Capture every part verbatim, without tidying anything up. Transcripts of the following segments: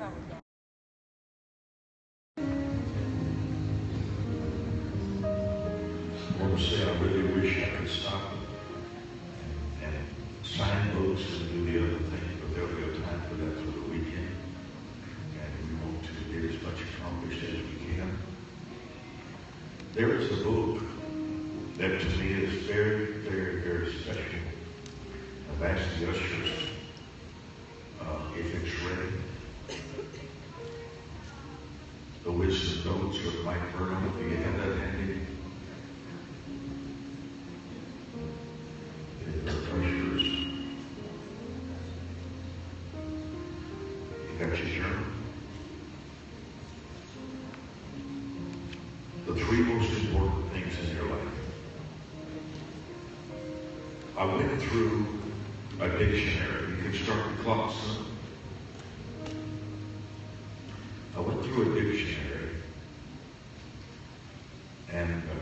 I want to say I really wish I could stop and sign books and do the other things, but there'll be a time for that for the weekend. And we want to get as much accomplished as we can. There is a book that to me is very, very, very special. I've asked the ushers uh, if it's ready. The Wisdom Notes of Mike Vernon. Do you have that handy? The ushers. You got your journal? The three most important things in your life. I went through a dictionary. You can start the clock, son. I went through a dictionary and uh,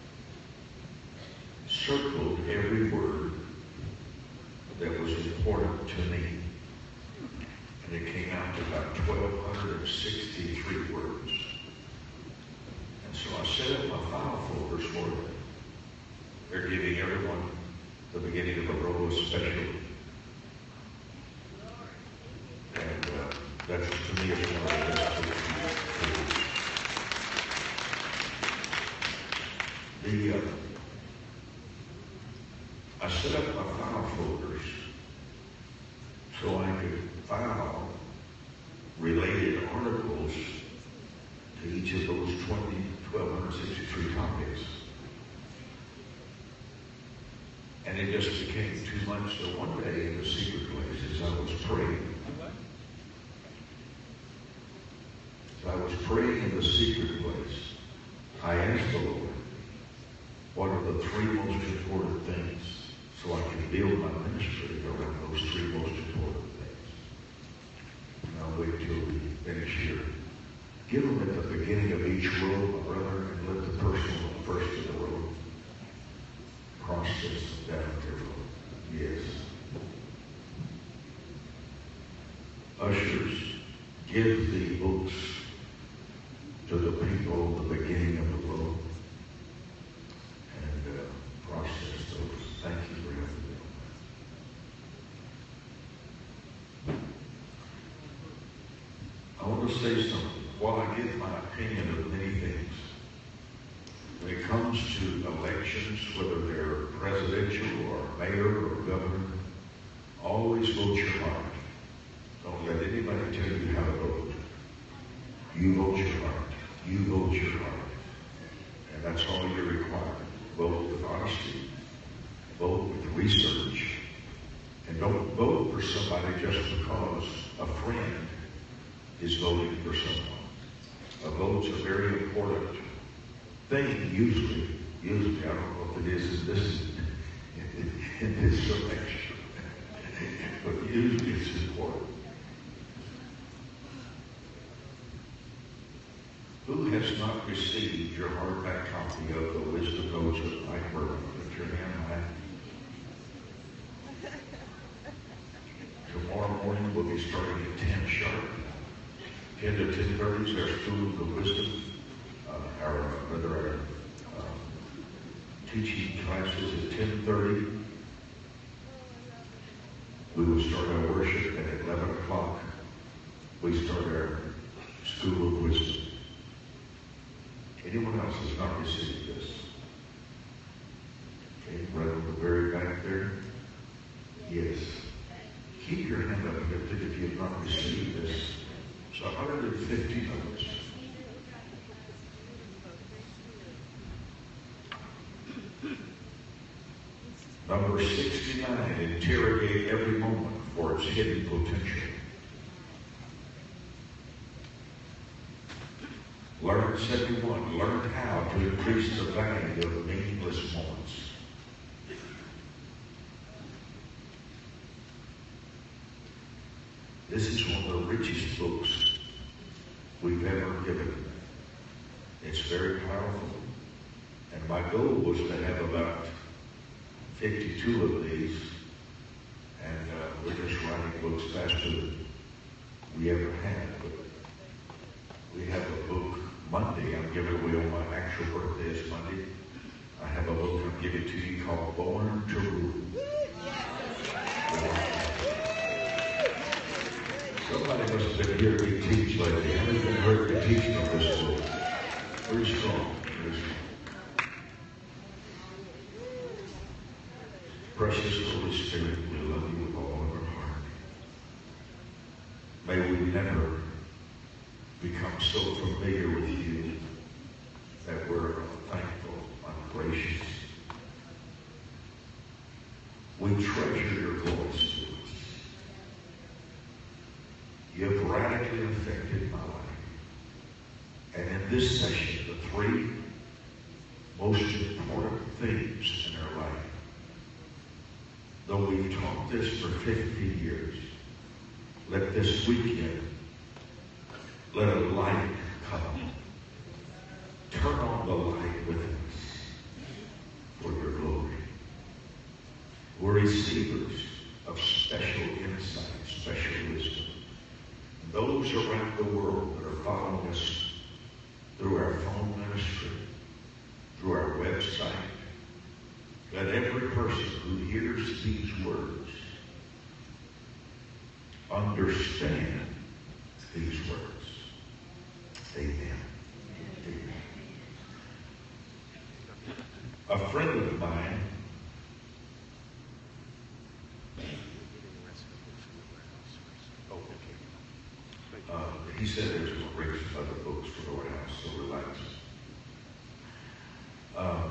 circled every word that was important to me. And it came out to about twelve sixty-three words. And so I set up my file folders for them. They're giving everyone the beginning of a row of special. And uh, that to me is one of the best things. The, uh, I set up my file folders so I could file related articles to each of those twenty, twelve sixty-three topics. And it just became too much. So one day in the secret place, as I was praying, as I was praying in the secret place, I asked the Lord, what are the three most important things so I can build my ministry around those three most important things? And I'll wait till we finish here. Give them at the beginning of each row, my brother, and let the person on the first of the row cross this down your row. Yes. Ushers, give the books to the people at the beginning of the row. And uh, process those. Thank you for helping me. I want to say something. While I give my opinion of many things, when it comes to elections, whether they're presidential or mayor or governor, always vote your heart. Don't let anybody tell you how to vote. You vote your heart. You vote your heart. And that's all you're required. Vote with honesty. Vote with research. And don't vote for somebody just because a friend is voting for someone. A vote's a very important thing, usually. Usually, I don't know if it is in this, in this selection. But usually it's important. Who has not received your hardback copy of the Wisdom Notes of Mike Vernon? Put your hand high. Tomorrow morning we'll be starting at ten sharp. ten to ten thirty is our School of the Wisdom. Uh, our, rather, our uh, teaching classes at ten thirty. We will start our worship at eleven o'clock. We start our School of Wisdom. Anyone else has not received this? Okay, right on the very back there. Yes. Keep your hand up lifted if you have not received this. It's one hundred fifty notes. Number sixty-nine, interrogate every moment for its hidden potential. Learn seventy-one, learn how to increase the value of meaningless moments. This is one of the richest books we've ever given. It's very powerful. And my goal was to have about fifty-two of these. And uh, we're just writing books faster than we ever had. But to give it to you called Born to Rule. Somebody must have been here to teach lately. I haven't been heard me teaching on this book. Very strong. Very strong. Precious Holy Spirit, we love you with all of our heart. May we never become so familiar with you that we're unthankful, ungracious. We treasure your voice to us. You have radically affected my life. And in this session, the three most important themes in our life, though we've taught this for fifty years, let this weekend, let a light come. Turn on the light within us for your glory. We're receivers of special insight, special wisdom. Those around the world that are following us through our phone ministry, through our website, let every person who hears these words understand these words. Amen. Amen. A friend of mine uh, he said there's going to bring some other books for the White House, so relax. Um,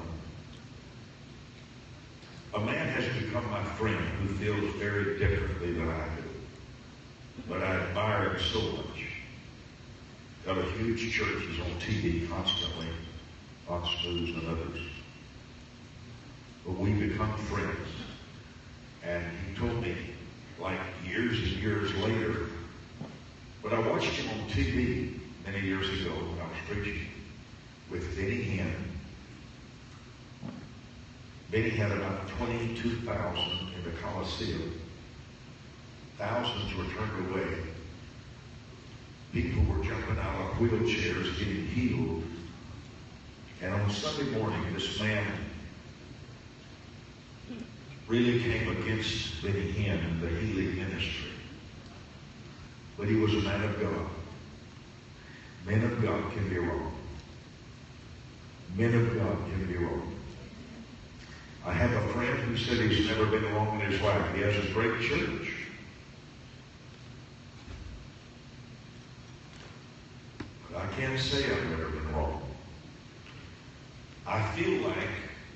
a man has become my friend who feels very differently than I do. But I admire him so much. Got a huge church. He's on T V constantly, Fox News and others. But we become friends. And he told me, like years and years later, but I watched him on T V many years ago when I was preaching with Benny Hinn. Benny had about twenty-two thousand in the Coliseum. Thousands were turned away. People were jumping out of wheelchairs, getting healed. And on Sunday morning, this man really came against Benny Hinn and the healing ministry. But he was a man of God. Men of God can be wrong. Men of God can be wrong. I have a friend who said he's never been wrong in his life. He has a great church. But I can't say I've never been wrong. I feel like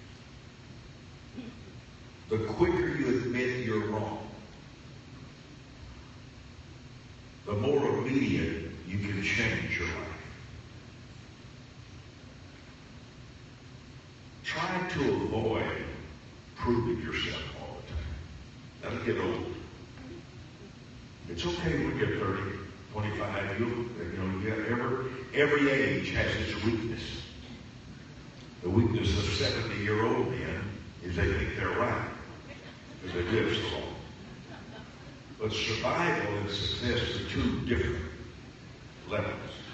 the quicker you admit you're wrong, the more immediate you can change your life. Try to avoid proving yourself all the time. That'll get old. It's okay when you're thirty, twenty-five. You, you know, you every, every age has its weakness. The weakness of seventy-year-old men is they think they're right because they live so long. But survival and success are two different levels.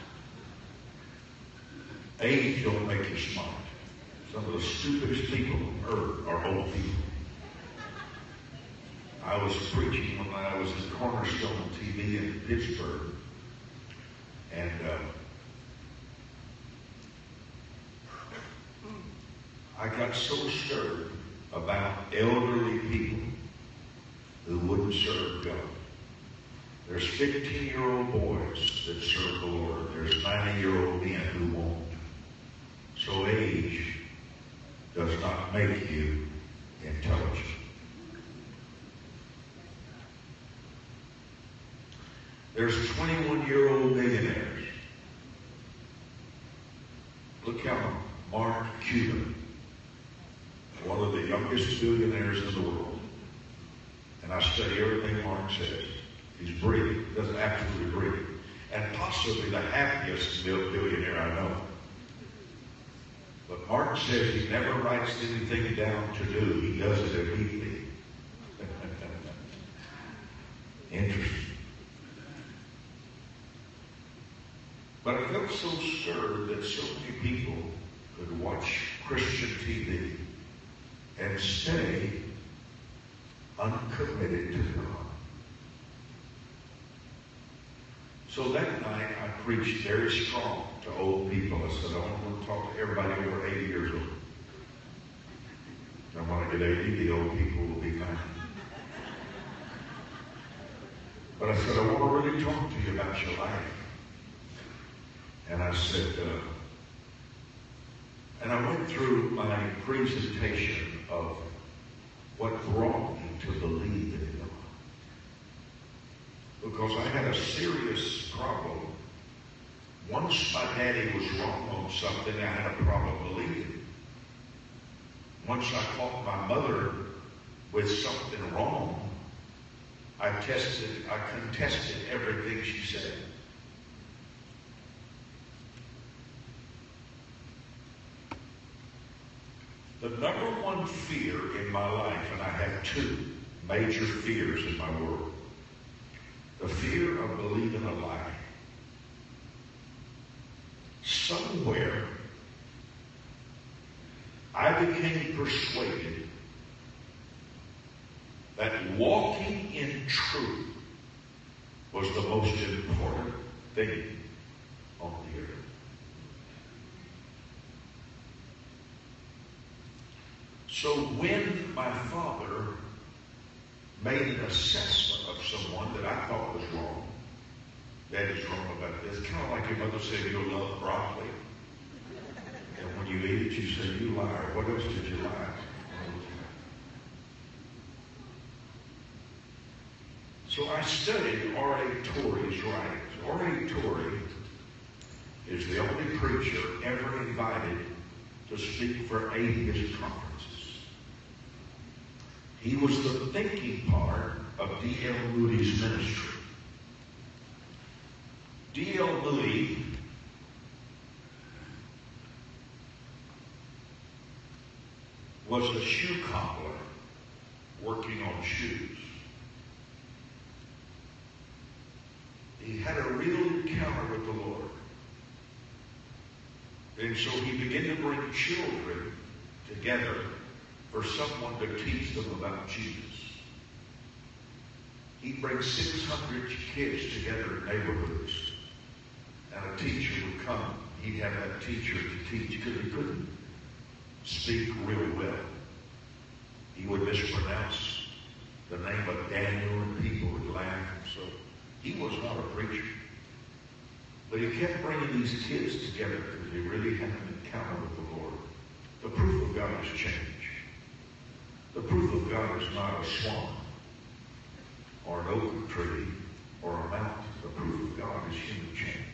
Age don't make you smart. Some of the stupidest people on earth are old people. I was preaching when I was in Cornerstone T V in Pittsburgh, and uh, I got so stirred about elderly people who wouldn't serve God. There's fifteen-year-old boys that serve the Lord. There's ninety-year-old men who won't. So age does not make you intelligent. There's twenty-one-year-old millionaires. Look how Mark Cuban, one of the youngest billionaires in the world, and I study everything Mark says. He's brilliant, doesn't absolutely brilliant, and possibly the happiest billionaire I know. But Mark says he never writes anything down to do. He does it immediately. Interesting. But I felt so stirred that so many people could watch Christian T V and stay uncommitted to God. So that night I preached very strong to old people. I said, I want to talk to everybody over eighty years old. And when I get eighty, the old people will be ninety. But I said, I want to really talk to you about your life. And I said, uh, and I went through my presentation of what brought me to believe in God. Because I had a serious problem. Once my daddy was wrong on something, I had a problem believing. Once I caught my mother with something wrong, I tested, I contested everything she said. The number one fear in my life, and I have two major fears in my world. The fear of believing a lie. Somewhere, I became persuaded that walking in truth was the most important thing on the earth. So when my father made an assessment of someone that I thought was wrong, that is wrong about this, kind of like your mother said, you'll love broccoli. And when you eat it, you say, you liar. What else did you lie? So I studied R A Torrey's writings. R A Torrey is the only preacher ever invited to speak for atheist conferences. He was the thinking part of D L Moody's ministry. D L Moody was a shoe cobbler working on shoes. He had a real encounter with the Lord. And so he began to bring children together for someone to teach them about Jesus. He'd bring six hundred kids together in neighborhoods, and a teacher would come. He'd have that teacher to teach because he couldn't speak real well. He would mispronounce the name of Daniel, and people would laugh. So he was not a preacher. But he kept bringing these kids together because he really had an encounter with the Lord. The proof of God is change. The proof of God is not a swamp or an oak tree or a mountain. The proof of God is human change.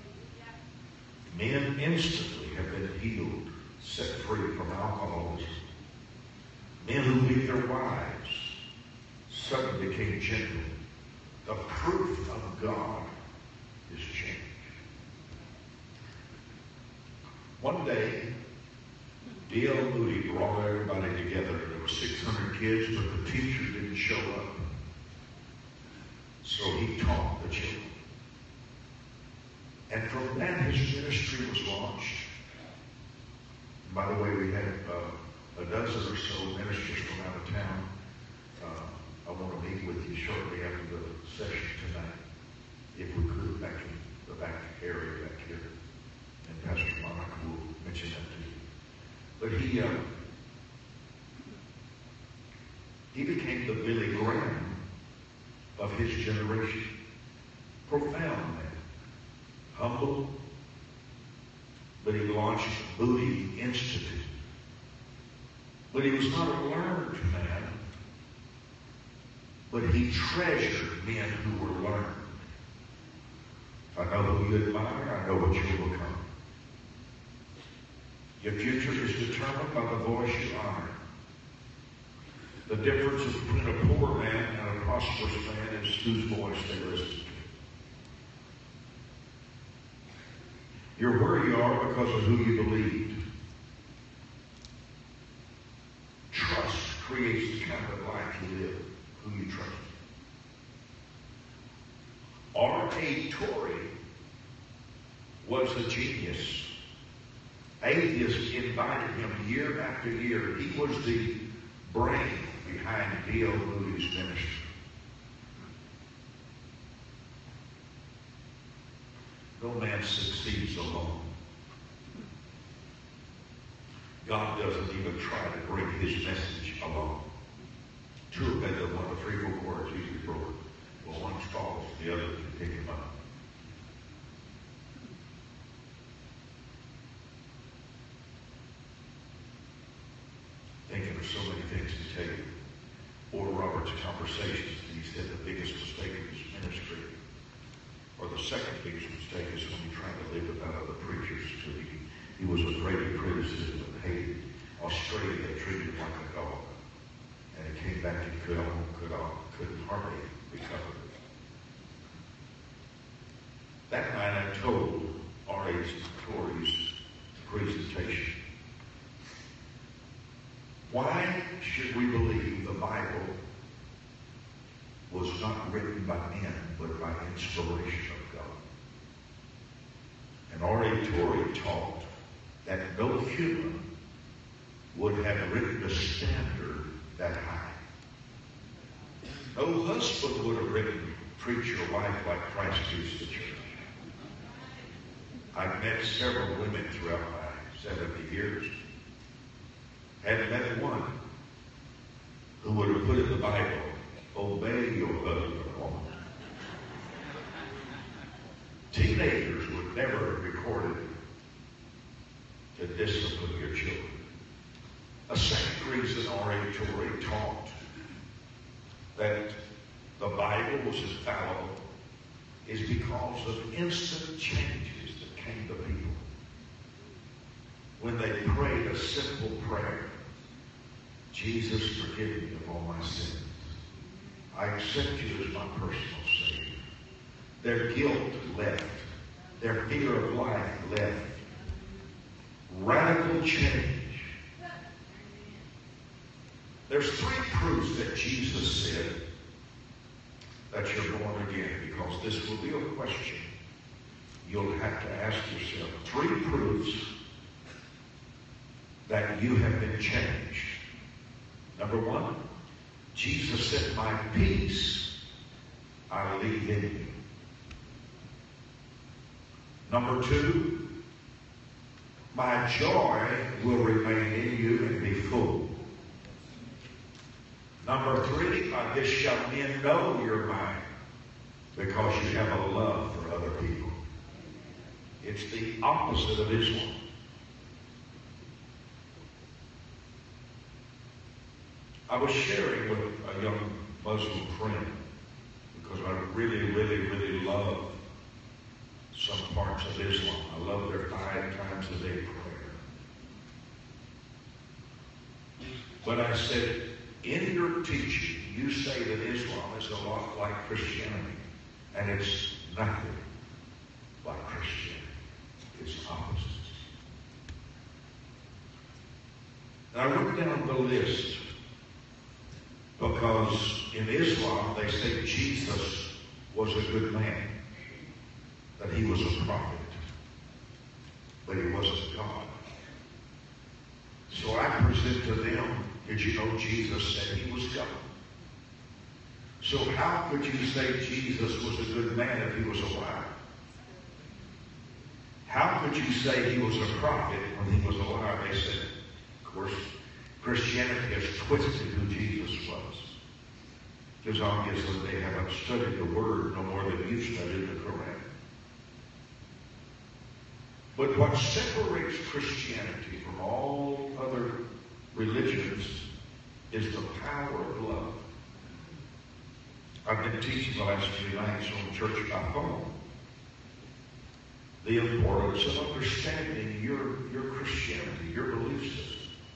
Men instantly have been healed, set free from alcoholism. Men who beat their wives suddenly became gentle. The proof of God is change. One day, D L Moody brought everybody together. There were six hundred kids, but the teacher didn't show up. So he taught the children. And from that, his ministry was launched. And by the way, we had uh, a dozen or so ministers from out of town. Uh, I want to meet with you shortly after the session tonight, if we could, back in the back area back here. And Pastor Monica will mention that to you. But he, uh, he became the Billy Graham of his generation. Profound man. Humble. But he launched the Moody Institute. But he was not a learned man. But he treasured men who were learned. If I know who you admire, I know what you will become. Your future is determined by the voice you honor. The difference between a poor man and a prosperous man is whose voice they listen to. You're where you are because of who you believed. Trust creates the kind of life you live, who you trust. R A Torrey was a genius. Atheists invited him year after year. He was the brain behind D L Moody's ministry. No man succeeds alone. God doesn't even try to bring his message alone. Two of them, the one, the three, four words usually broken. Well, one falls, the other can pick him up. Thinking of so many things to tell you. Oral Roberts' conversations, he said the biggest mistake of his ministry, or the second biggest mistake, is when he tried to live without other preachers. So he, he was afraid of criticism and hated. Australia, they treated him like a dog. And he came back and could, could, couldn't hardly recover. That night I told R H Torrey's presentation, why should we believe the Bible was not written by men, but by inspiration of God? And R A Torrey taught that no human would have written a standard that high. No husband would have written, treat your wife like Christ treats the church. I've met several women throughout my seventy years. Hadn't met one who would have put in the Bible, obey your husband or woman. Teenagers would never have recorded to discipline your children. A second reason R A Torrey taught that the Bible was infallible is because of instant changes that came to people. When they prayed a simple prayer, Jesus, forgive me of all my sins. I accept you as my personal Savior. Their guilt left. Their fear of life left. Radical change. There's three proofs that Jesus said that you're born again, because this will be a question you'll have to ask yourself. Three proofs that you have been changed. Number one, Jesus said, my peace I leave in you. Number two, my joy will remain in you and be full. Number three, by this shall men know you're mine, because you have a love for other people. It's the opposite of Islam. I was sharing with a young Muslim friend, because I really, really, really love some parts of Islam. I love their five times a day prayer. But I said, in your teaching, you say that Islam is a lot like Christianity, and it's nothing like Christianity. It's opposite. And I wrote down the list, because in Islam they say Jesus was a good man, that he was a prophet, but he wasn't God. So I present to them, did you know Jesus said he was God? So how could you say Jesus was a good man if he was alive? How could you say he was a prophet when he was alive? They said, of course, Christianity has twisted who Jesus was. Because obviously they haven't studied the Word no more than you studied the Quran. But what separates Christianity from all other religions is the power of love. I've been teaching the last few nights on Church by Phone the importance of understanding your, your Christianity, your belief system.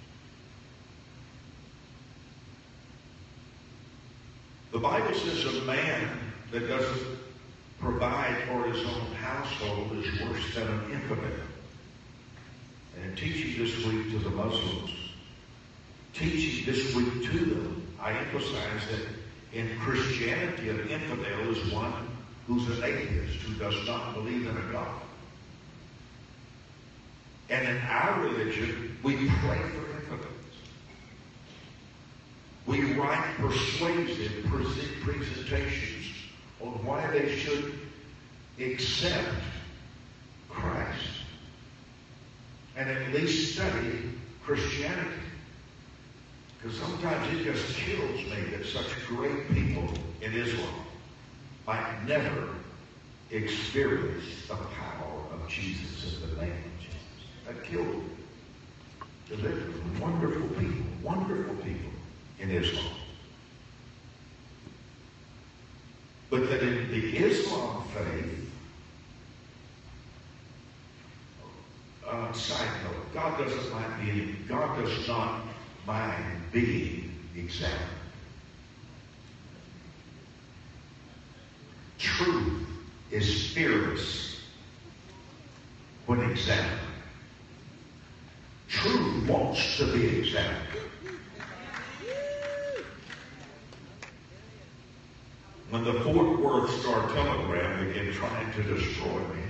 The Bible says a man that doesn't provide for his own household is worse than an infidel. And in teaching this week to the Muslims, teaching this week to them, I emphasize that in Christianity, an infidel is one who's an atheist, who does not believe in a God. And in our religion, we pray for infidels. We write persuasive presentations on why they should accept Christ and at least study Christianity. Because sometimes it just kills me that such great people in Islam might never experience the power of Jesus in the name of Jesus. That killed me. Because they're wonderful people, wonderful people in Islam. But that in the Islam faith, uh, side note, God doesn't mind being, God does not mind being examined. Truth is fearless when examined. Truth wants to be examined. When the Fort Worth Star-Telegram began trying to destroy me,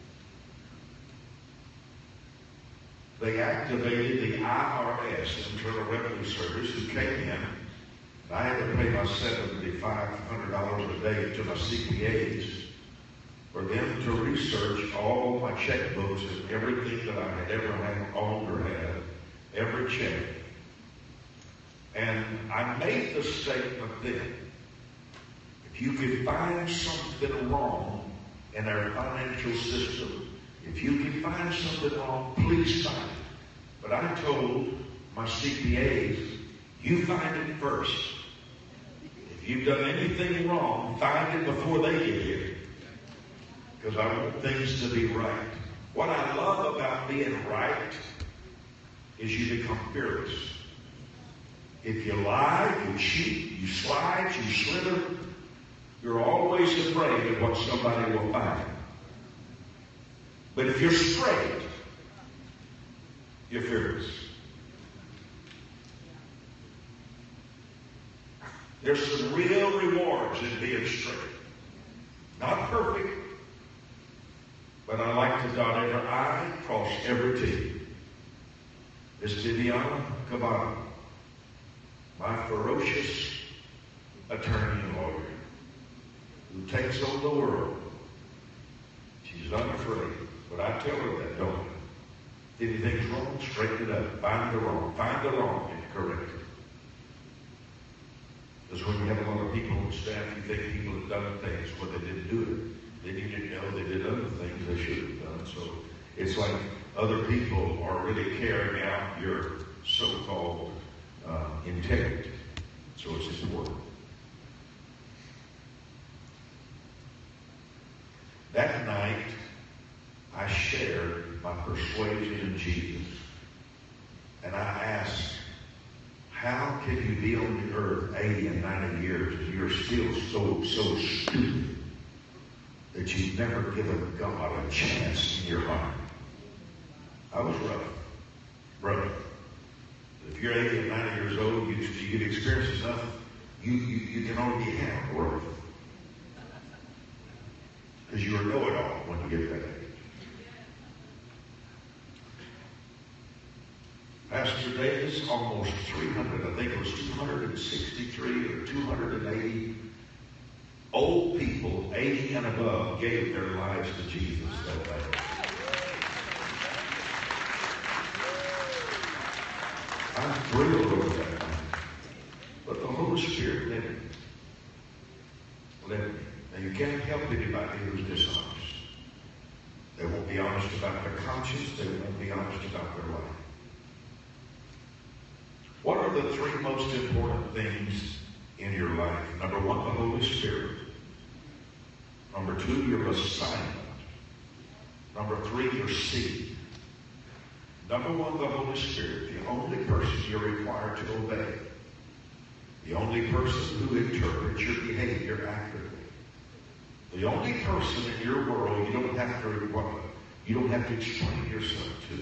they activated the I R S, Internal Revenue Service, who came in. And I had to pay my seven thousand five hundred dollars a day to my C P As for them to research all my checkbooks and everything that I had ever had, owned or had, every check. And I made the statement then, if you can find something wrong in our financial system, if you can find something wrong, please find it. But I told my C P As, you find it first. If you've done anything wrong, find it before they get here. Because I want things to be right. What I love about being right is you become fearless. If you lie, you cheat, you slide, you slither, you're always afraid of what somebody will find. But if you're straight, you're fearless. There's some real rewards in being straight. Not perfect, but I like to dot every I, cross every T. Miss Viviana Cabana, my ferocious attorney and lawyer, who takes on the world. She's unafraid. But I tell her that, don't I? If anything's wrong, straighten it up. Find the wrong. Find the wrong and correct it. Because when you have a lot of people on staff, you think people have done things when they didn't do it. Then you didn't know they did other things they should have done. So it's like other people are really carrying out your so-called uh, integrity. So it's important. That night, I shared my persuasion in Jesus. And I asked, how can you be on the earth eighty and ninety years and you're still so, so stupid that you've never given God a chance in your heart? I was rough. Brother. If you're eighty and ninety years old, you, you get experience enough, you, you, you can already have rough. Because you're a know-it-all when you get that age. Pastor Davis, almost three hundred, I think it was two hundred sixty-three or two hundred eighty old people, eighty and above, gave their lives to Jesus that day. I'm thrilled over that. But the Holy Spirit led me. Led me. Now, you can't help anybody who's dishonest. They won't be honest about their conscience. They won't be honest about their life. What are the three most important things in your life? Number one, the Holy Spirit. Number two, your assignment. Number three, your seed. Number one, the Holy Spirit, the only person you're required to obey. The only person who interprets your behavior accurately. The only person in your world you don't have to you don't have to explain yourself to.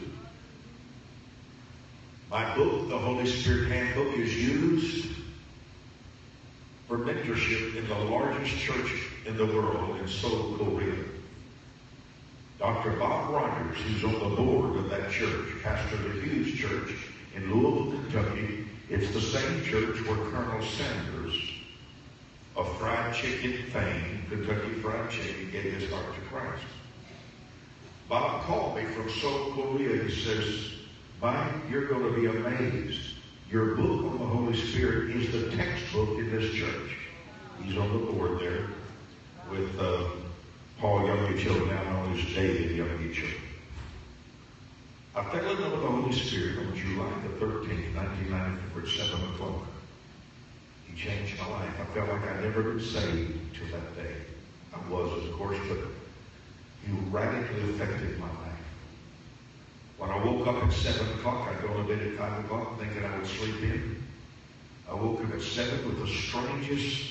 My book, The Holy Spirit Handbook, is used for mentorship in the largest church in the world in Seoul, Korea. Doctor Bob Rogers, who's on the board of that church, pastored a huge church in Louisville, Kentucky, It's the same church where Colonel Sanders of fried chicken fame, Kentucky Fried Chicken, gave his heart to Christ. Bob called me from Seoul, Korea. He says, Mike, you're going to be amazed. Your book on the Holy Spirit is the textbook in this church. He's on the board there with uh, Paul Young-Mitchell, now known as David Young-Mitchell. I fell in love with the Holy Spirit on July the thirteenth, nineteen ninety-four at seven o'clock. He changed my life. I felt like I'd never been saved till that day. I was, of course, but he radically affected my life. When I woke up at seven o'clock, I'd go to bed at five o'clock thinking I would sleep in. I woke up at seven with the strangest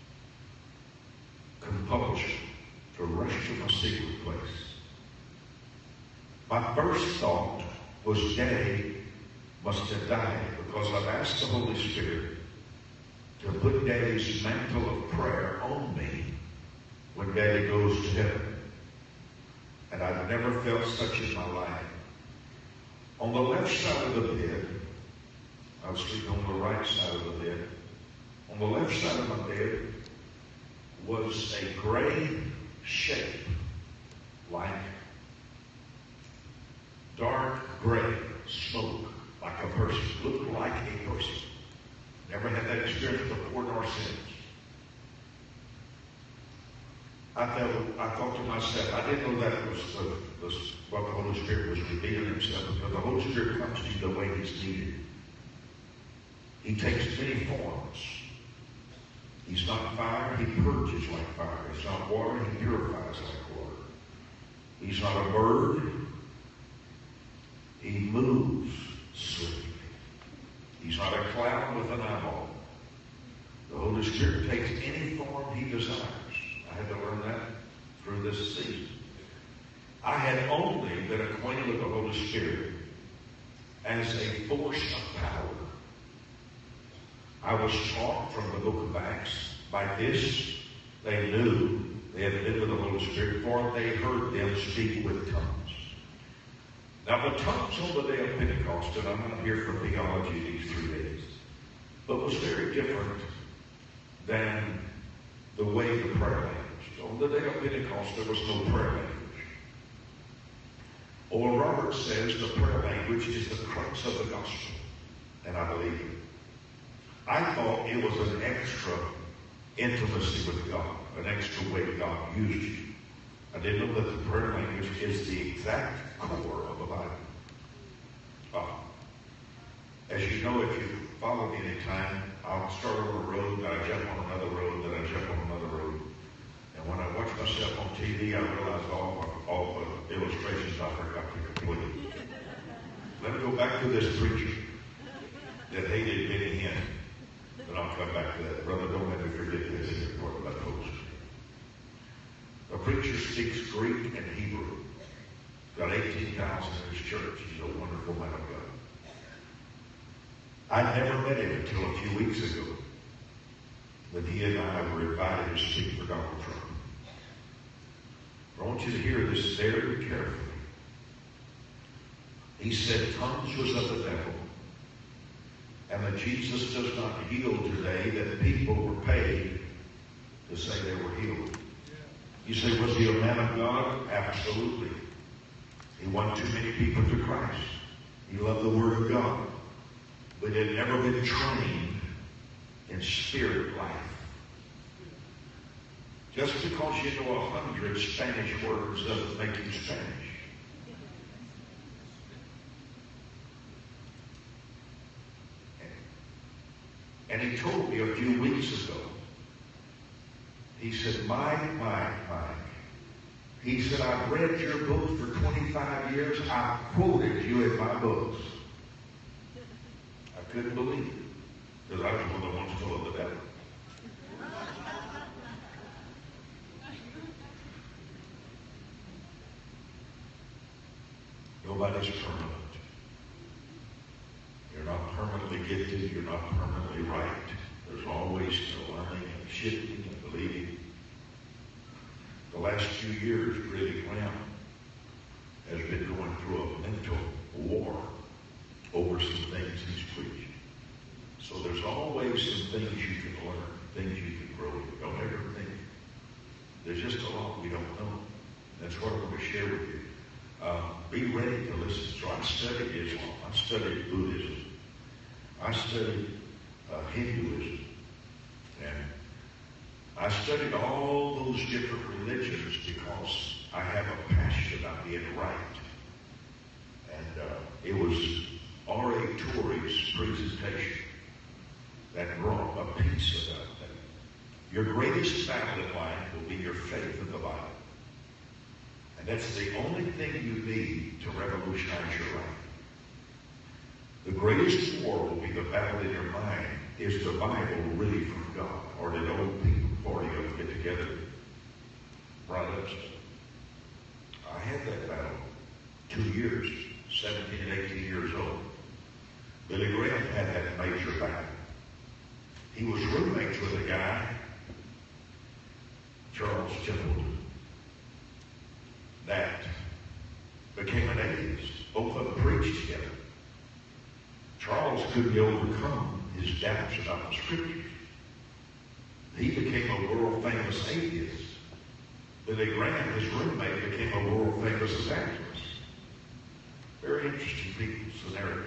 compulsion to rush to my secret place. My first thought was Daddy must have died, because I've asked the Holy Spirit to put Daddy's mantle of prayer on me when Daddy goes to heaven. And I've never felt such in my life. On the left side of the bed, I was sleeping on the right side of the bed. On the left side of my bed was a gray shape, like dark gray smoke, like a person, looked like a person. Never had that experience before nor since. I felt, I thought to myself, I didn't know that was, the, was what the Holy Spirit was revealing himself, but the Holy Spirit comes to you the way he's needed. He takes many forms. He's not fire, he purges like fire. He's not water, he purifies like water. He's not a bird, he moves swiftly. He's not a cloud with an eyeball. The Holy Spirit takes any form he desires. I had to learn that through this season. I had only been acquainted with the Holy Spirit as a force of power. I was taught from the book of Acts, by this they knew they had been with the Holy Spirit, for they heard them speak with tongues. Now the tongues on the day of Pentecost, and I'm not here for theology these three days, but was very different than the way the prayer language. On the day of Pentecost, there was no prayer language. Oral Roberts says the prayer language is the crux of the gospel, and I believe it. I thought it was an extra intimacy with God, an extra way God used you. I didn't know that the prayer language is the exact core of the Bible. Oh. As you know, if you follow me any time, I'll start on a road, then I jump on another road, then I jump on another road. And when I watch myself on T V, I realize all, all the illustrations I forgot to complete. Let me go back to this preacher that hated Benny Hinn. Then I'll come back to that. Brother, don't let me forget this in your part about post. The preacher speaks Greek and Hebrew. Got eighteen thousand in his church. He's a wonderful man of God. I never met him until a few weeks ago, when he and I were invited to speak for Donald Trump. I want you to hear this very carefully. He said tongues was of the devil, and that Jesus does not heal today, that people were paid to say they were healed. You say, was he a man of God? Absolutely. He won too many people to Christ. He loved the Word of God, but had never been trained in spirit life. Just because you know a hundred Spanish words doesn't make you Spanish. And he told me a few weeks ago, he said, Mike, Mike, Mike. He said, I've read your books for twenty-five years. I've quoted you in my books. I couldn't believe it, because I was one of the ones full of the devil. Nobody's permanent. You're not permanently gifted. You're not permanently right. There's always learning and shifting and believing. The last few years, Billy Graham has been going through a mental war over some things he's preached. So there's always some things you can learn, things you can grow in. Don't ever think. There's just a lot we don't know. That's what I'm going to share with you. Uh, be ready to listen. So I studied Islam. I studied Buddhism. I studied uh, Hinduism. And I studied all those different religions because I have a passion about being right. And uh, it was R A Torrey's presentation that brought a piece about that. Your greatest battle in life will be your faith in the Bible. And that's the only thing you need to revolutionize your life. The greatest war will be the battle in your mind. Is the Bible really from God? Or did old people, forty of them, get together, write up stuff? I had that battle two years, seventeen and eighteen years old. Billy Graham had that major battle. He was roommates with a guy, Charles Templeton, that became an atheist. Both of them preached together. Charles couldn't overcome his doubts about the scriptures. He became a world-famous atheist. Billy Graham, his roommate, became a world-famous evangelist. Very interesting people, scenarios.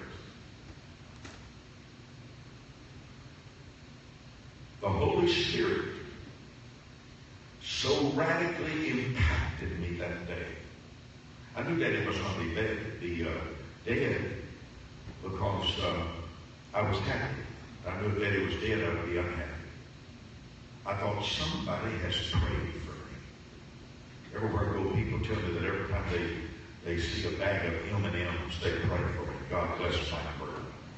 The Holy Spirit so radically impacted me that day. I knew Daddy was going to be dead, be uh, dead because uh, I was happy. I knew if Daddy was dead, I would be unhappy. I thought somebody has prayed for me. Everywhere I go, people tell me that every time they, they see a bag of M and M's, they pray for me. God bless my bird.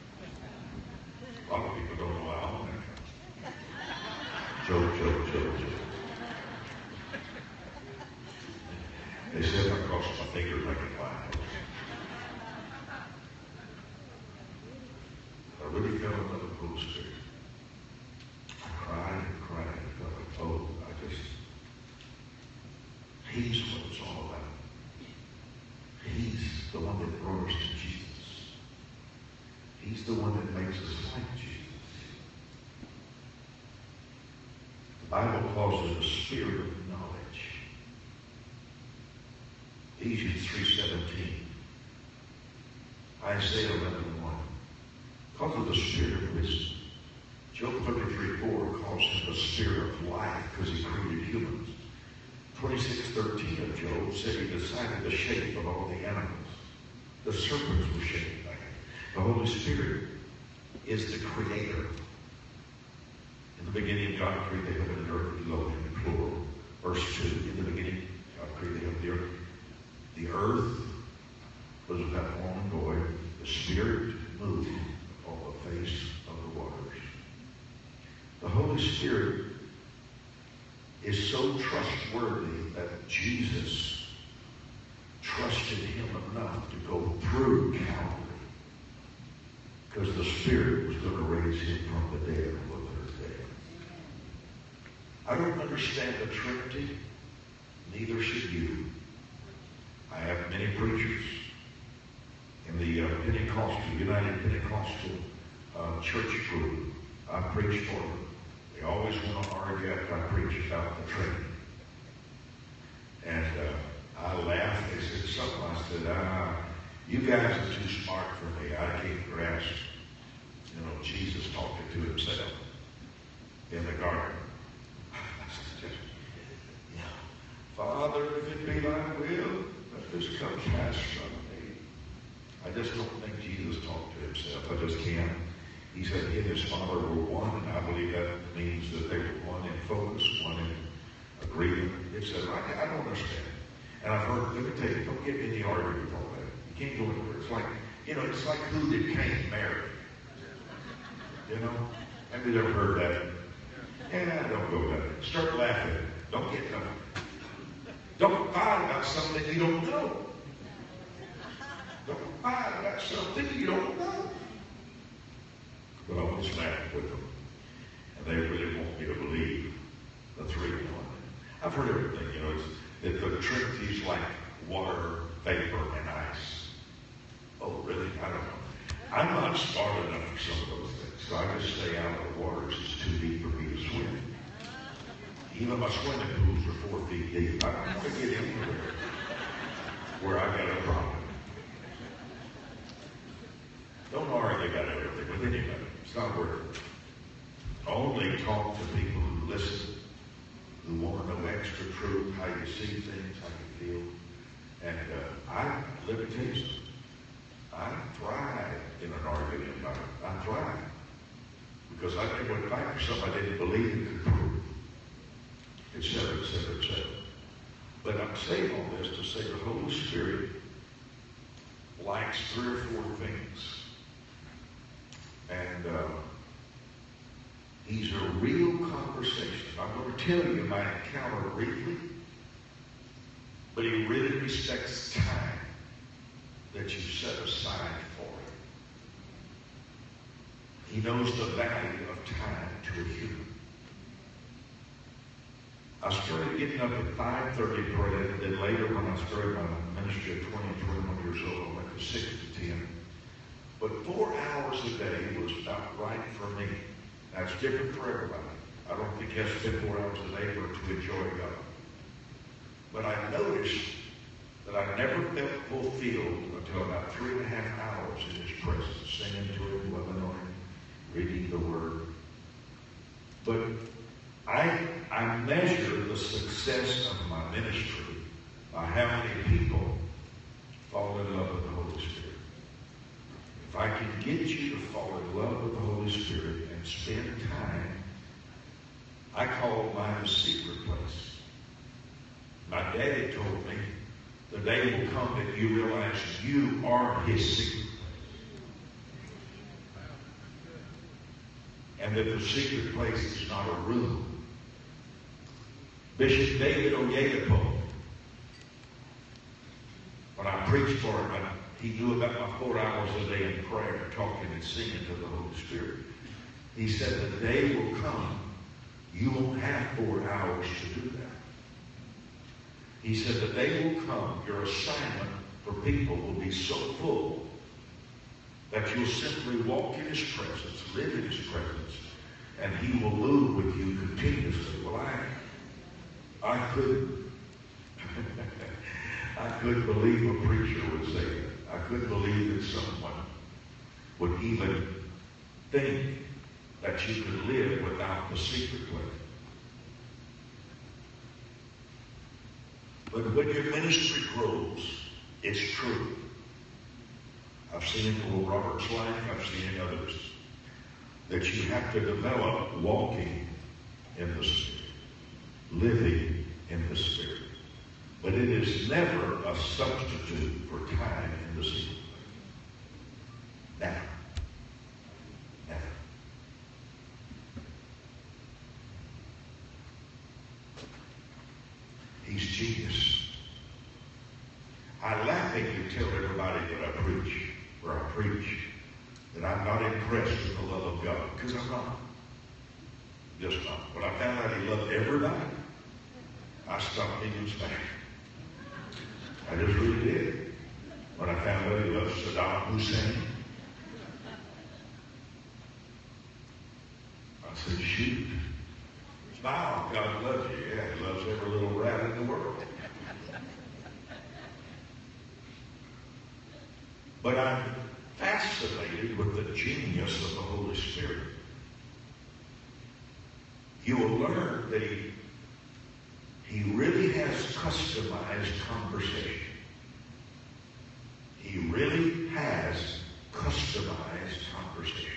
A lot of people don't know how I'm that. Joke, joke, joke, joke. They said if I cross my fingers, I can fly. I really fell in love with the Holy Spirit. I cried and cried and felt, oh, I just, He's what it's all about. He's the one that brought us to Jesus. He's the one that makes us like Jesus. The Bible calls it a spirit of knowledge. Ephesians three seventeen. Isaiah eleven one. Because of the spirit of wisdom. Job thirty-three four calls him the spirit of life because he created humans. twenty-six thirteen of Job said he decided the shape of all the animals. The serpents were shaped by him. The Holy Spirit is the creator. In the beginning, God created the heaven and earth, below him in plural. Verse two, in the beginning, God created the heaven and the earth. The earth was without form and void. The Spirit moved on the face of the waters. The Holy Spirit is so trustworthy that Jesus trusted him enough to go through Calvary because the Spirit was going to raise him from the dead on the third day. I don't understand the Trinity, neither should you. I have many preachers in the uh, Pentecostal, United Pentecostal uh, church group. I preach for them. They always want to argue after I preach about the Trinity. And uh, I laughed. They said something. I said, ah, you guys are too smart for me. I can't grasp, you know, Jesus talking to himself in the garden. I said, yeah. Father, if it be thy will, let this cup pass from me. I just don't think Jesus talked to himself. I just can't. He said he and his Father were one, and I believe that means that they were one in focus, one in agreement. It said, I, I don't understand. And I've heard, let me tell you, don't get in the argument with all that. You can't go anywhere. It's like, you know, it's like who did Cain marry? You know? Have you ever heard that? Yeah, don't go there. Start laughing. Don't get no. Don't fight about something you don't know. Don't fight about something you don't know. But I was laughing with them. And they really want me to believe the three in one. I've heard everything, you know, it's that the Trinity's like water, vapor, and ice. Oh, really? I don't know. I'm not smart enough for some of those things. So I just stay out of the waters. It's too deep for me to swim. Even my swimming pools are four feet deep. I don't want to get anywhere where I got a problem. Don't argue about everything with anybody. It's not worth it. Only talk to people who listen, who want to know extra truth, how you see things, how you feel. And uh, I, let me tell you something. I thrive in an argument about it. I thrive. Because I think when fight for something I didn't believe it could prove. Et cetera, et cetera, et cetera. But I'm saying all this to say the Holy Spirit likes three or four things. And uh, he's a real conversation. I'm going to tell you my encounter briefly, but he really respects time that you set aside for him. He knows the value of time to a human. I started getting up at five thirty praying, and then later when I started my ministry at twenty, twenty-one years old, I went to six to ten. But four hours a day was about right for me. That's different for everybody. I don't think you have to spend four hours a day for to enjoy God. But I noticed that I never felt fulfilled until about three and a half hours in his presence, singing to him, loving on him, reading the Word. But I, I measure the success of my ministry by how many people fall in love with the Holy Spirit. If I can get you to fall in love with the Holy Spirit and spend time, I call mine the secret place. My daddy told me, the day will come that you realize you are his secret place. And that the secret place is not a room. Bishop David Oyedepo, when I preached for him, I, he knew about my four hours a day in prayer, talking and singing to the Holy Spirit. He said, the day will come, you won't have four hours to do that. He said, the day will come, your assignment for people will be so full that you'll simply walk in his presence, live in his presence, and he will move with you continuously. Well, I, I couldn't, I couldn't believe a preacher would say that. I couldn't believe that someone would even think that you could live without the secret place. But when your ministry grows, it's true. I've seen it in Robert's life, I've seen it in others, that you have to develop walking in the Spirit, living in the Spirit. But it is never a substitute for time in the secret place. Never. Never. He's genius. I laughingly tell everybody that I preach, where I preach, that I'm not impressed with the love of God, because I'm not. Just not. When I found out he loved everybody, I stopped being back. I just really did. When I found out he loved Saddam Hussein, I said, shoot. Smile, God loves you. Yeah, he loves every little rat in the world. But I'm fascinated with the genius of the Holy Spirit. You will learn that he, he really has customized conversation. He really has customized conversation.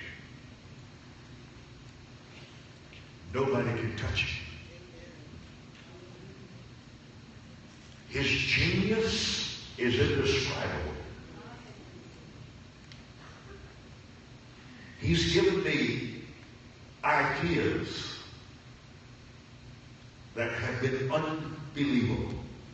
Nobody can touch it. His genius is indescribable. He's given me ideas that have been unbelievable.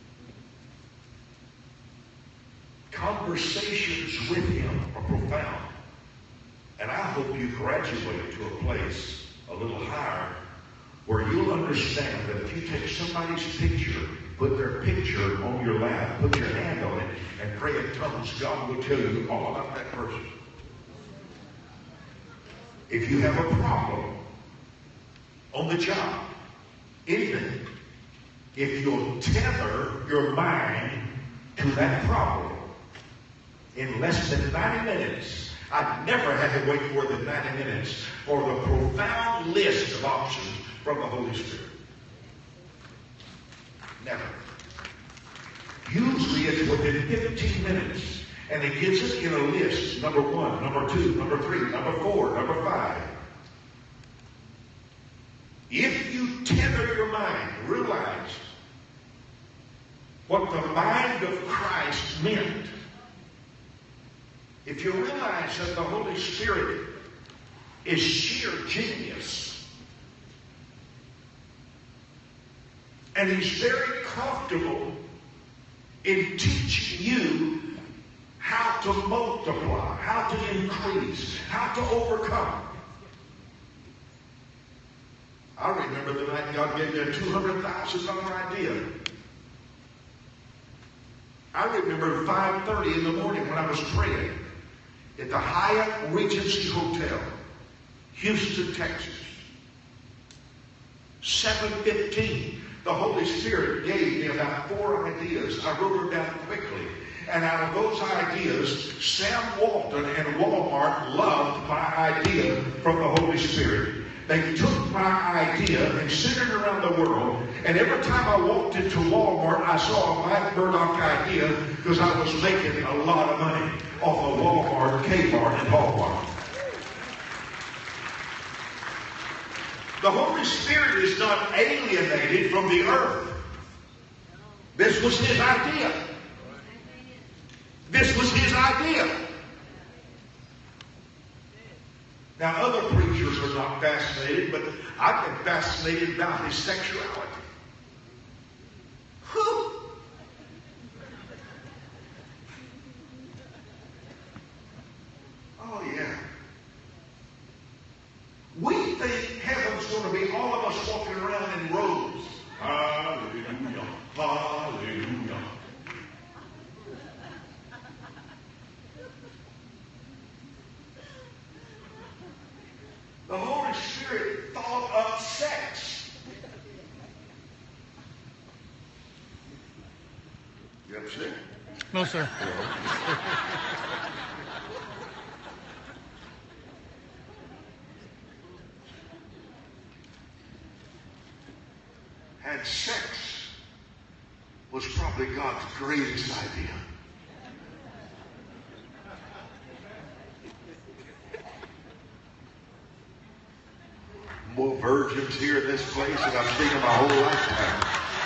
Conversations with him are profound. And I hope you graduate to a place a little higher where you'll understand that if you take somebody's picture, put their picture on your lap, put your hand on it, and pray in tongues, God will tell you all about that person. If you have a problem on the job, anything, if you'll tether your mind to that problem in less than ninety minutes, I've never had to wait more than ninety minutes for the profound list of options from the Holy Spirit. Never. Usually it's within fifteen minutes, and it gives us in a list, number one, number two, number three, number four, number five. If you tether your mind, realize what the mind of Christ meant. If you realize that the Holy Spirit is sheer genius, and He's very comfortable in teaching you how to multiply, how to increase, how to overcome. I remember the night God gave me a two hundred thousand dollars idea. I remember five thirty in the morning when I was praying at the Hyatt Regency Hotel, Houston, Texas. seven fifteen, the Holy Spirit gave me about four ideas. I wrote them down quickly. And out of those ideas, Sam Walton and Walmart loved my idea from the Holy Spirit. They took my idea and sent it around the world. And every time I walked into Walmart, I saw a Mike Murdock idea because I was making a lot of money off of Walmart, Kmart, and Walmart. The Holy Spirit is not alienated from the earth. This was His idea. This was His idea. Now, other preachers are not fascinated, but I've been fascinated about His sexuality. Whew. Oh, yeah. We think heaven's going to be all of us walking around in robes. Hallelujah. Hallelujah. The Holy Spirit thought of sex. You upset? No, sir. And sex was probably God's greatest idea. More virgins here in this place than I've seen in my whole lifetime.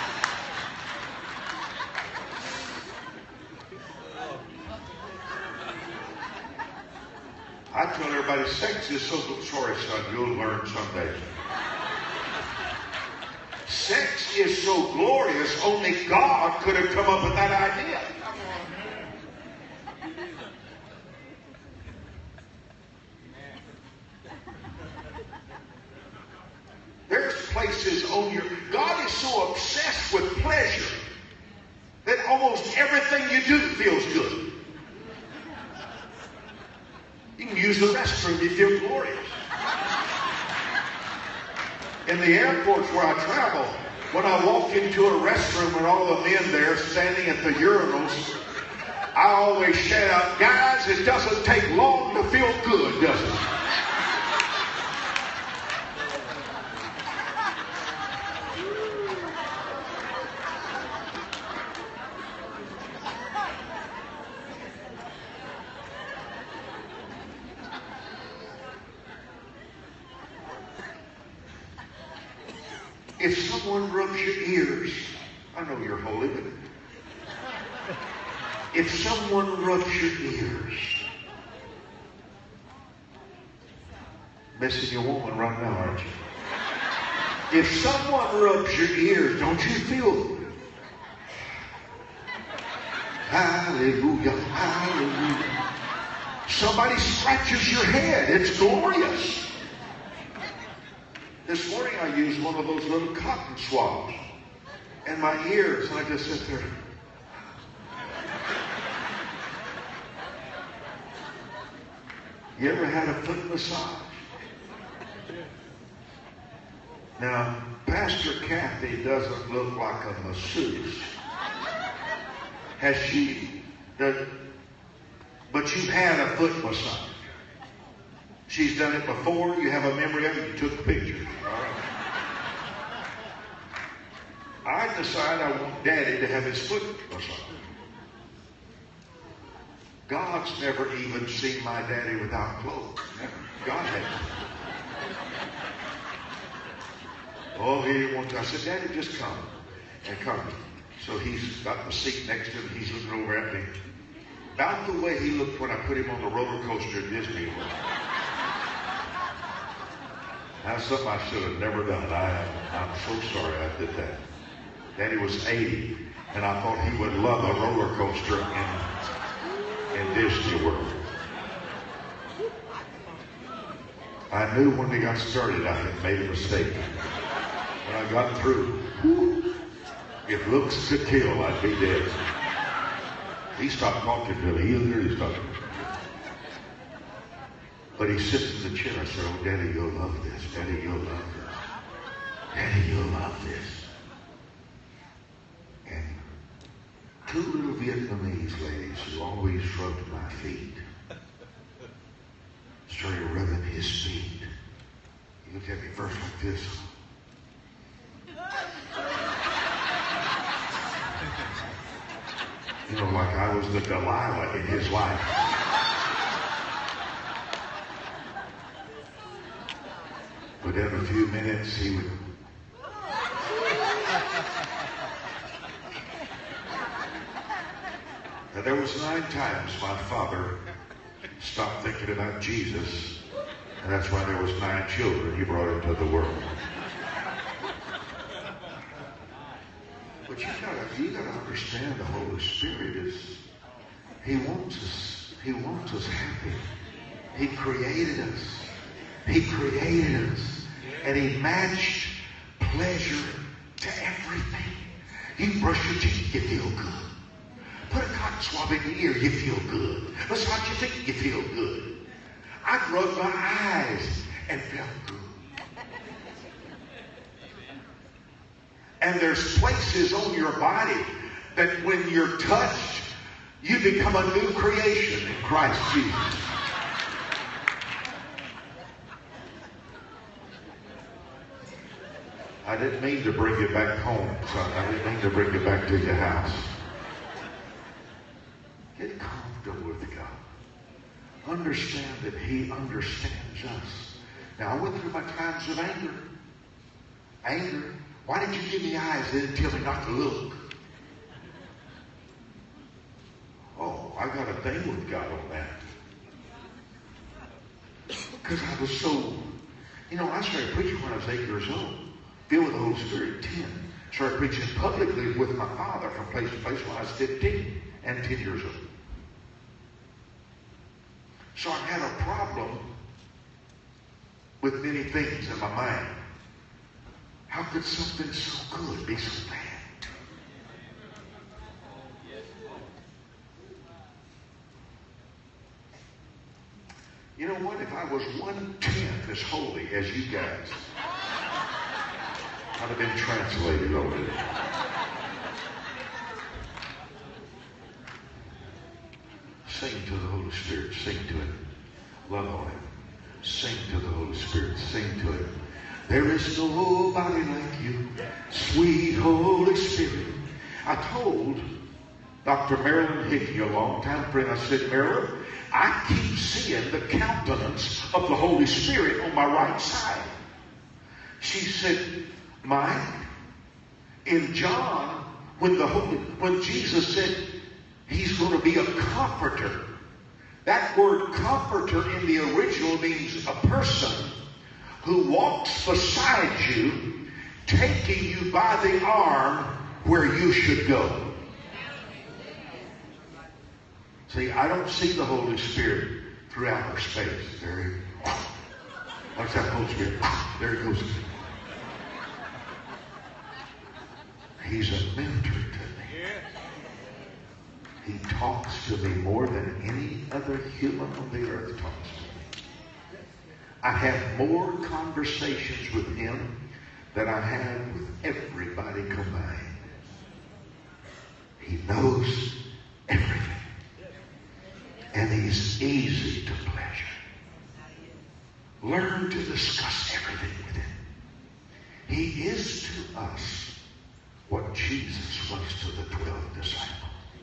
I tell everybody, sex is so good. Sorry, son, you'll learn someday. Sex is so glorious, only God could have come up with that idea. There's places on your... God is so obsessed with pleasure that almost everything you do feels good. You can use the restroom, you feel glorious. In the airports where I travel, when I walk into a restroom and all the men there standing at the urinals, I always shout out, guys, it doesn't take long to feel good, does it? If someone rubs your ears, I know you're holy, but if someone rubs your ears, missing your woman right now, aren't you? If someone rubs your ears, don't you feel hallelujah, hallelujah? Somebody scratches your head, it's glorious. This morning I used one of those little cotton swabs in my ears, and I just sit there. You ever had a foot massage? Now, Pastor Kathy doesn't look like a masseuse. Has she? Does, but you've had a foot massage. She's done it before. You have a memory of it. You took a picture. All right. I decide I want Daddy to have his foot massaged. God's never even seen my daddy without clothes. Never. God has. Oh, he didn't want to. I said, Daddy, just come. And come. So he's got the seat next to him. He's looking over at me. About the way he looked when I put him on the roller coaster at Disney World. That's something I should have never done. I, I'm so sorry I did that. Daddy was eighty, and I thought he would love a roller coaster in, in Disney World. I knew when we got started I had made a mistake. When I got through, whew, if looks could kill, I'd be dead. He stopped talking to me. He literally stopped. But he sits in the chair. I said, oh, Daddy, you'll love this. Daddy, you'll love this. Daddy, you'll love this. And two little Vietnamese ladies who always rubbed my feet started rubbing his feet. He looked at me first like this. You know, like I was the Delilah in his life. Within a few minutes, he would... Now, there was nine times my father stopped thinking about Jesus, and that's why there was nine children he brought into the world. But you gotta, you gotta understand the Holy Spirit is, He wants us, He wants us happy. He created us. He created us. And He matched pleasure to everything. You brush your teeth, you feel good. Put a cotton swab in your ear, you feel good. Massage your feet, you feel good. I'd rub my eyes and felt good. And there's places on your body that when you're touched, you become a new creation in Christ Jesus. I didn't mean to bring you back home, son. I didn't mean to bring you back to your house. Get comfortable with God. Understand that He understands us. Now, I went through my times of anger. Anger. Why did you give me eyes and didn't tell me not to look? Oh, I got a thing with God on that. Because I was so, you know, I started preaching when I was eight years old. Filled with the Holy Spirit at ten. Started preaching publicly with my father from place to place when I was fifteen and ten years old. So I had a problem with many things in my mind. How could something so good be so bad? You know what? If I was one-tenth as holy as you guys, I'd have been translated already. Sing to the Holy Spirit. Sing to Him. Love on Him. Sing to the Holy Spirit. Sing to Him. There is nobody like you, sweet Holy Spirit. I told Doctor Marilyn Hickey, a long-time friend, I said, Marilyn, I keep seeing the countenance of the Holy Spirit on my right side. She said, Mike, in John, when the Holy, when Jesus said He's going to be a comforter, that word comforter in the original means a person who walks beside you, taking you by the arm where you should go. See, I don't see the Holy Spirit through outer space. There he, what's that Holy Spirit? There he goes. He's a mentor to me. He talks to me more than any other human on the earth talks to me. I have more conversations with Him that I have with everybody combined. He knows everything. And he's easy to pleasure. Learn to discuss everything with him. He is to us what Jesus was to the twelve disciples.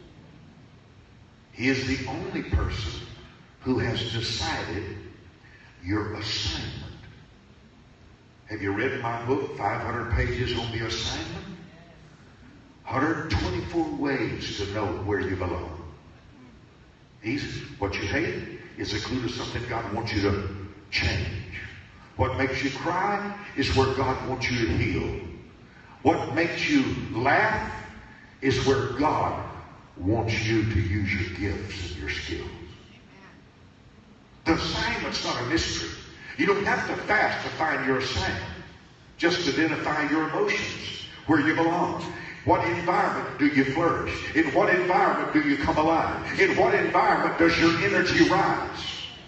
He is the only person who has decided your assignment. Have you read my book, five hundred pages on the assignment? one hundred twenty-four ways to know where you belong. Easy. What you hate is a clue to something God wants you to change. What makes you cry is where God wants you to heal. What makes you laugh is where God wants you to use your gifts and your skills. The assignment's not a mystery. You don't have to fast to find your assignment. Just identify your emotions, where you belong. What environment do you flourish? In what environment do you come alive? In what environment does your energy rise?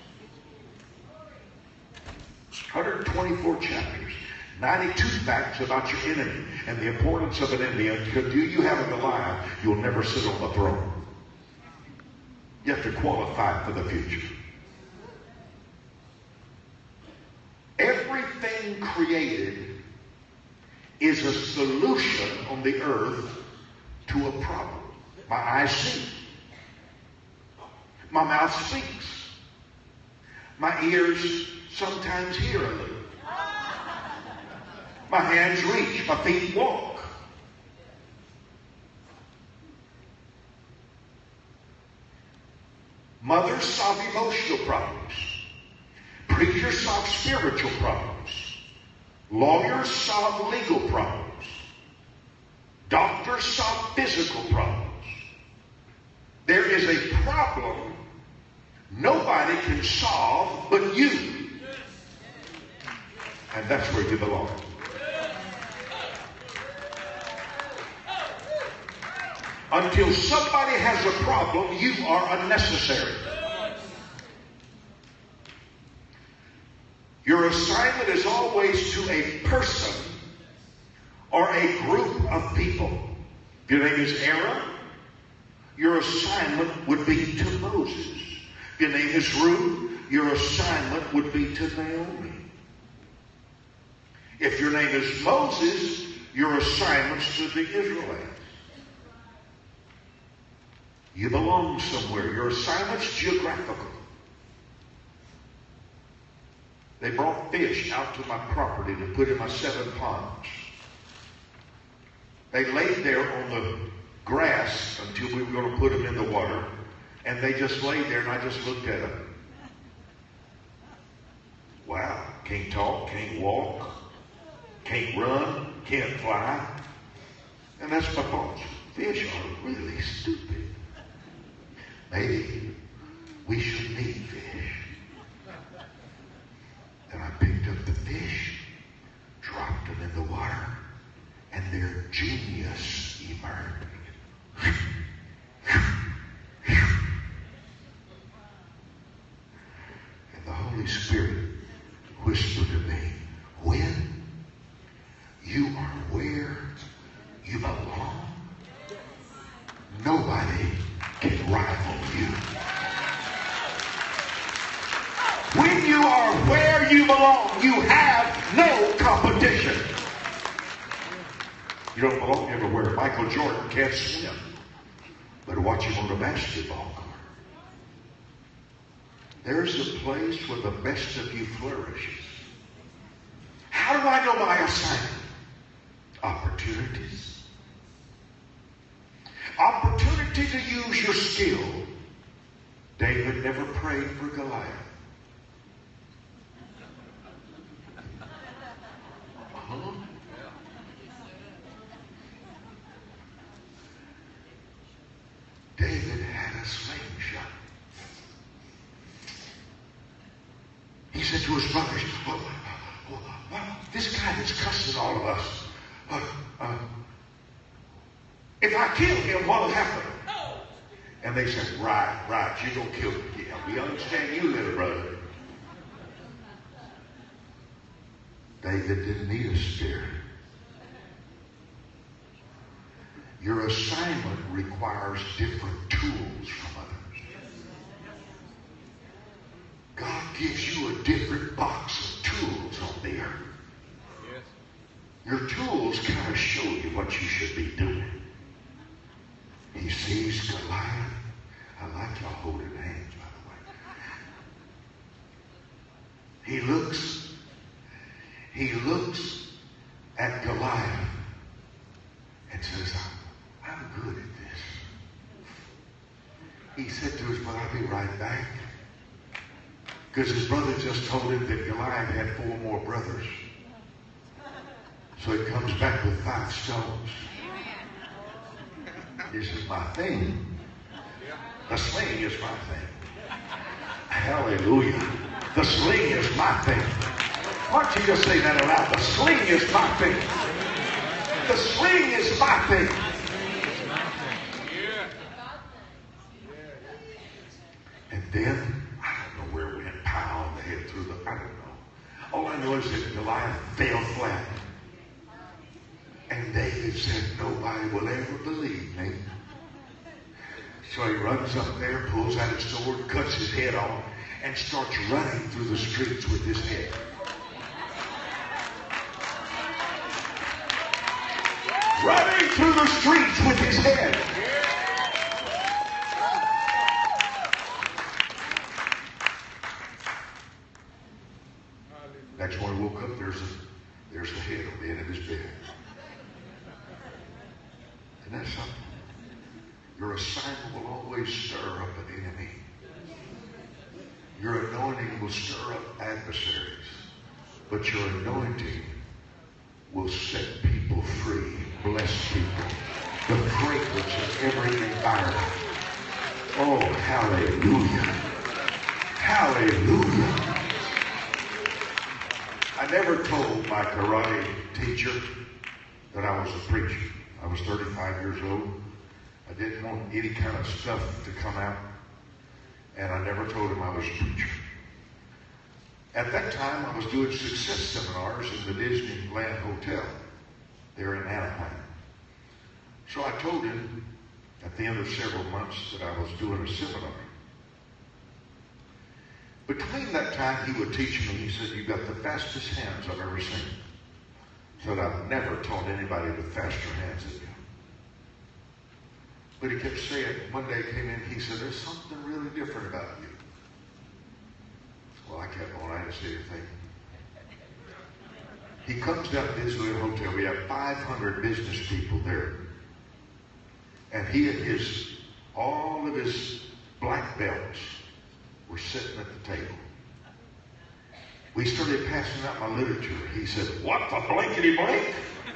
one hundred twenty-four chapters, ninety-two facts about your enemy and the importance of an enemy. Until you have him alive, you'll never sit on the throne. You have to qualify for the future. Everything created is a solution on the earth to a problem. My eyes see. My mouth speaks. My ears sometimes hear a little. My hands reach. My feet walk. Mothers solve emotional problems. Preachers solve spiritual problems. Lawyers solve legal problems. Doctors solve physical problems. There is a problem nobody can solve but you. And that's where you belong. Until somebody has a problem, you are unnecessary. Your assignment is always to a person or a group of people. If your name is Aaron, your assignment would be to Moses. If your name is Ruth, your assignment would be to Naomi. If your name is Moses, your assignment's to the Israelites. You belong somewhere. Your assignment's geographical. They brought fish out to my property to put in my seven ponds. They laid there on the grass until we were going to put them in the water. And they just laid there, and I just looked at them. Wow. Can't talk, can't walk, can't run, can't fly. And that's my thoughts. Fish are really stupid. Maybe we should need fish. Then I picked up the fish, dropped them in the water, and their genius emerged. And the Holy Spirit whispered to me, when you are where you belong, nobody can rival you. When you are where you belong, you have no competition. You don't belong everywhere. Michael Jordan can't swim, but watch him on a basketball court. There's a place where the best of you flourishes. How do I know my assignment? Opportunities. Opportunity to use your skill. David never prayed for Goliath. Uh-huh. David had a slingshot. He said to his brothers, well, well, well, this guy that's cussing all of us, uh, uh, if I kill him, what'll happen? And they said, right, right, you're going to kill him. Yeah, we understand you, little brother. David didn't need a spear. Your assignment requires different tools from others. God gives you a different box of tools on the earth. Your tools kind of show you what you should be doing. He sees Goliath. I like y'all holding hands, by the way. He looks, he looks at Goliath and says, I'm, I'm good at this. He said to his brother, I'll be right back. Because his brother just told him that Goliath had four more brothers. So he comes back with five stones. This is my thing. The sling is my thing. Hallelujah. The sling is my thing. Why don't you just say that aloud? The sling is my thing. The sling is my thing. And then, I don't know where we went, pow on the head through the, I don't know. All I know is that Goliath fell flat. And David said, nobody will ever believe me. So he runs up there, pulls out his sword, cuts his head off, and starts running through the streets with his head. Running through the streets with his head. Next morning he woke up, there's, a, there's the head on the end of his bed. And that's something. Your assignment will always stir up an enemy. Your anointing will stir up adversaries. But your anointing will set people free, bless people. The fragrance of every environment. Oh, hallelujah. Hallelujah. I never told my karate teacher that I was a preacher. I was thirty-five years old. I didn't want any kind of stuff to come out. And I never told him I was a preacher. At that time, I was doing success seminars in the Disneyland Hotel there in Anaheim. So I told him at the end of several months that I was doing a seminar. Between that time, he would teach me. He said, you've got the fastest hands I've ever seen. Said, I've never taught anybody with faster hands than you. But he kept saying, one day he came in, he said, there's something really different about you. Well, I kept on, I didn't say anything. He comes down to the Disneyland Hotel. We have five hundred business people there. And he and his, all of his black belts were sitting at the table. We started passing out my literature. He said, what the blankety blank?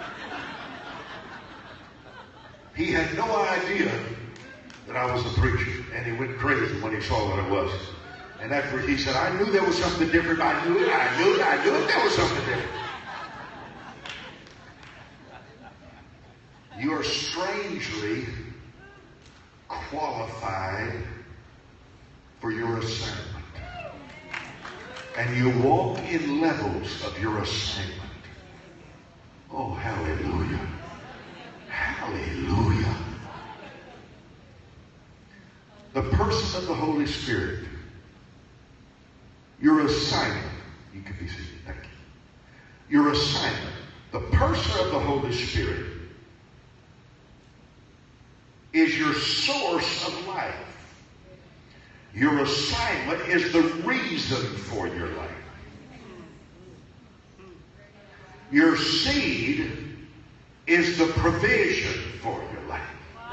He had no idea that I was a preacher, and he went crazy when he saw what I was. And after he said, I knew there was something different. I knew it, I knew it, I knew it, there was something different. You are strangely qualified for your assignment. And you walk in levels of your assignment. Oh, hallelujah. Hallelujah. The person of the Holy Spirit. Your assignment. You can be seated. Thank you. Your assignment. The person of the Holy Spirit is your source of life. Your assignment is the reason for your life. Your seed is the provision for your life.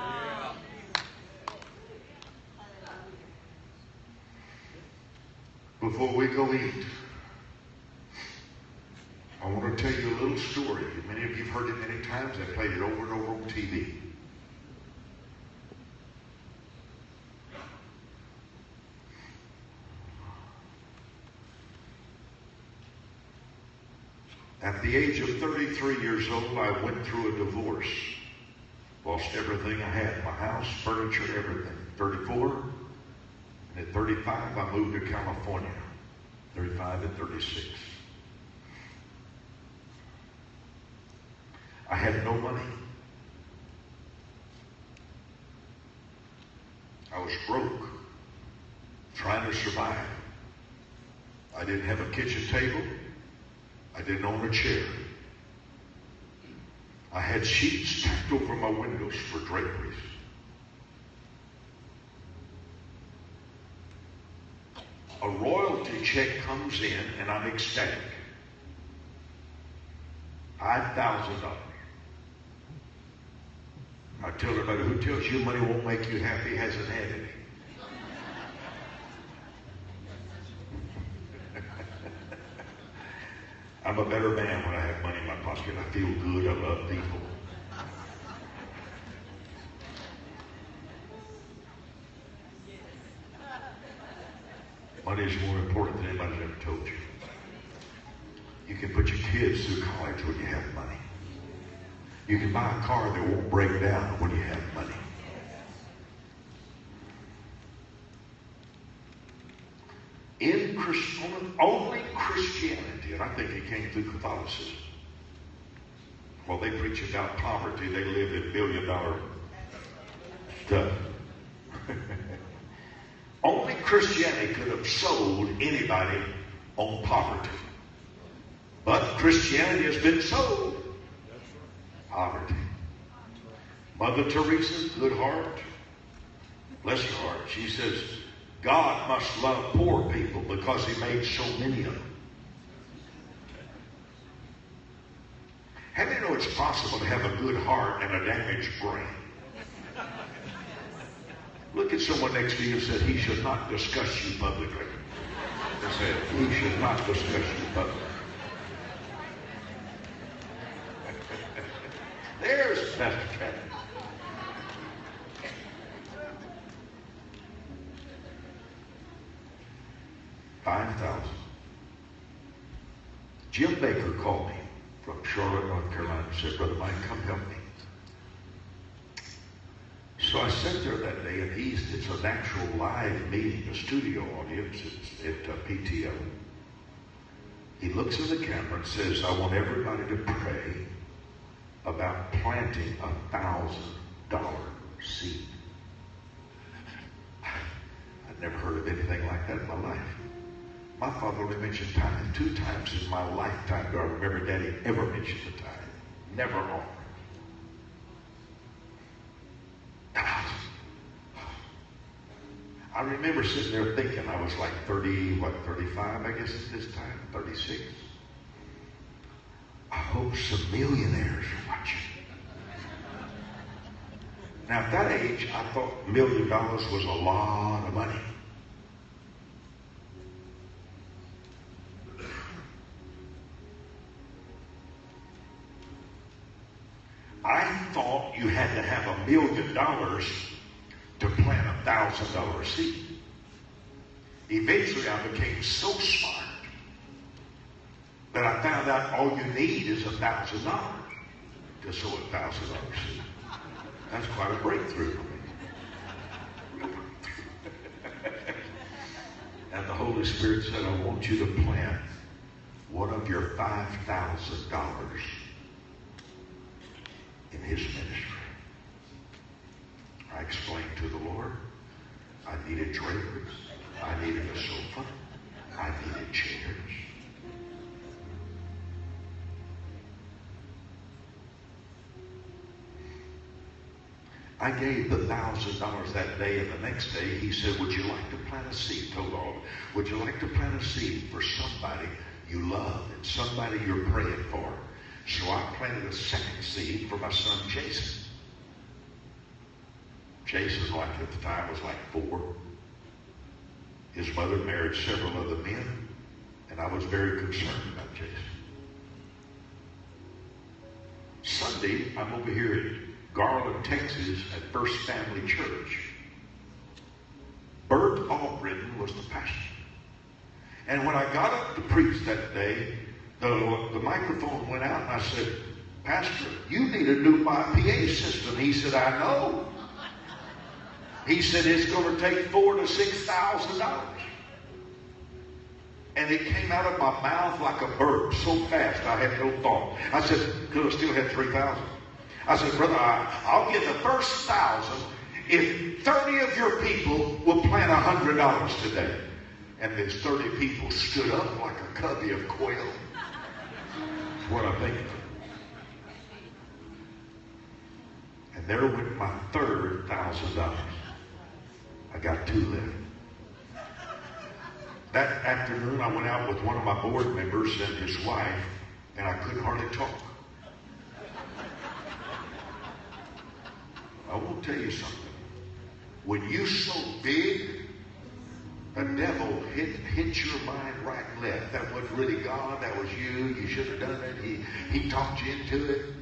Before we go eat, I want to tell you a little story. Many of you have heard it many times. I played it over and over on T V. At the age of thirty-three years old, I went through a divorce. Lost everything I had, my house, furniture, everything. thirty-four, and at thirty-five, I moved to California. thirty-five and thirty-six. I had no money. I was broke, trying to survive. I didn't have a kitchen table. I didn't own a chair. I had sheets tacked over my windows for draperies. A royalty check comes in and I'm ecstatic. five thousand dollars. I tell everybody, who tells you money won't make you happy hasn't had any. I'm a better man when I have money in my pocket. I feel good. I love people. Money is more important than anybody's ever told you. You can put your kids through college when you have money. You can buy a car that won't break down when you have money. In Christ, only Christianity, and I think it came through Catholicism. While they preach about poverty, they live in billion dollar stuff. Only Christianity could have sold anybody on poverty. But Christianity has been sold poverty. Mother Teresa, good heart, bless her heart, she says, God must love poor people because he made so many of them. How do you know it's possible to have a good heart and a damaged brain? Look at someone next to you and said, he should not discuss you publicly. They said, he should not discuss you publicly. There's Pastor Travis. Five thousand. Jim Baker called me from Charlotte, North Carolina, and said, Brother Mike, come help me. So I sat there that day, and he's, it's an actual live meeting, a studio audience at, at uh, P T O. He looks in the camera and says, I want everybody to pray about planting a thousand dollar seed. I'd never heard of anything like that in my life. My father only mentioned tithing two times in my lifetime. Do I remember Daddy ever mentioned the tithe? Never offered. I remember sitting there thinking, I was like thirty, what, thirty-five, I guess at this time, thirty-six. I hope some millionaires are watching. Now, at that age, I thought a million dollars was a lot of money. I thought you had to have a million dollars to plant a thousand dollar seed. Eventually, I became so smart that I found out all you need is a thousand dollars to sow a thousand dollar seed. That's quite a breakthrough for me. And the Holy Spirit said, I want you to plant one of your five thousand dollars in his ministry. I explained to the Lord, I needed draperies, I needed a sofa, I needed chairs. I gave the thousand dollars that day, and the next day he said, would you like to plant a seed? Told all, would you like to plant a seed for somebody you love and somebody you're praying for? So I planted a second seed for my son Jason. Jason, like at the time, was like four. His mother married several other men, and I was very concerned about Jason. Sunday, I'm over here at Garland, Texas, at First Family Church. Bert Albritton was the pastor. And when I got up to preach that day, the, the microphone went out, and I said, Pastor, you need a new P A system. He said, I know. He said, it's going to take four to six thousand dollars. And it came out of my mouth like a burp so fast I had no thought. I said, because I still had three thousand. I said, brother, I, I'll give the first thousand if thirty of your people will plant one hundred dollars today, and there's thirty people stood up like a covey of quail, that's what I'm thinking. And there went my third thousand dollars. I got two left. That afternoon, I went out with one of my board members and his wife, and I couldn't hardly talk. I will tell you something. When you so big, the devil hit, hit your mind right and left. That wasn't really God. That was you. You should have done it. He, he talked you into it.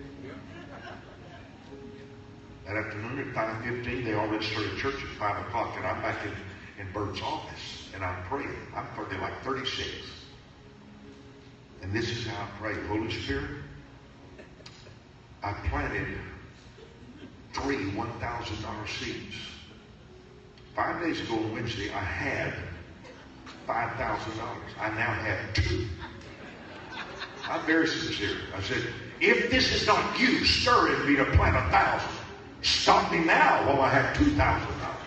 That afternoon at five fifteen, they already started church at five o'clock, and I'm back in, in Bert's office, and I'm praying. I'm praying like thirty-six. And this is how I pray. Holy Spirit, I planted three one thousand dollar seeds. Five days ago on Wednesday, I had five thousand dollars. I now have two. I'm very sincere. I said, if this is not you stirring me to plant a thousand, stop me now while I have two thousand dollars.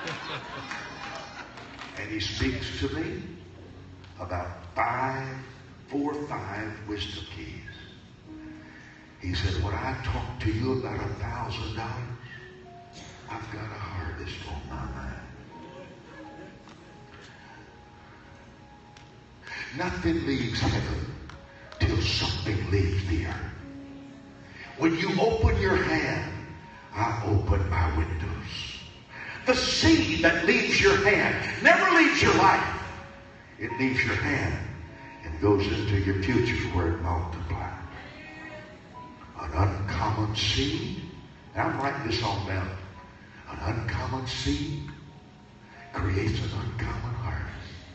And he speaks to me about five, four or five wisdom keys. He said, when I talk to you about a thousand dollars, I've got a harvest on my mind. Nothing leaves heaven till something leaves the earth. When you open your hand, I open my windows. The seed that leaves your hand never leaves your life. It leaves your hand and goes into your future where it multiplies. An uncommon seed, and I'm writing this all down. An uncommon seed creates an uncommon harvest.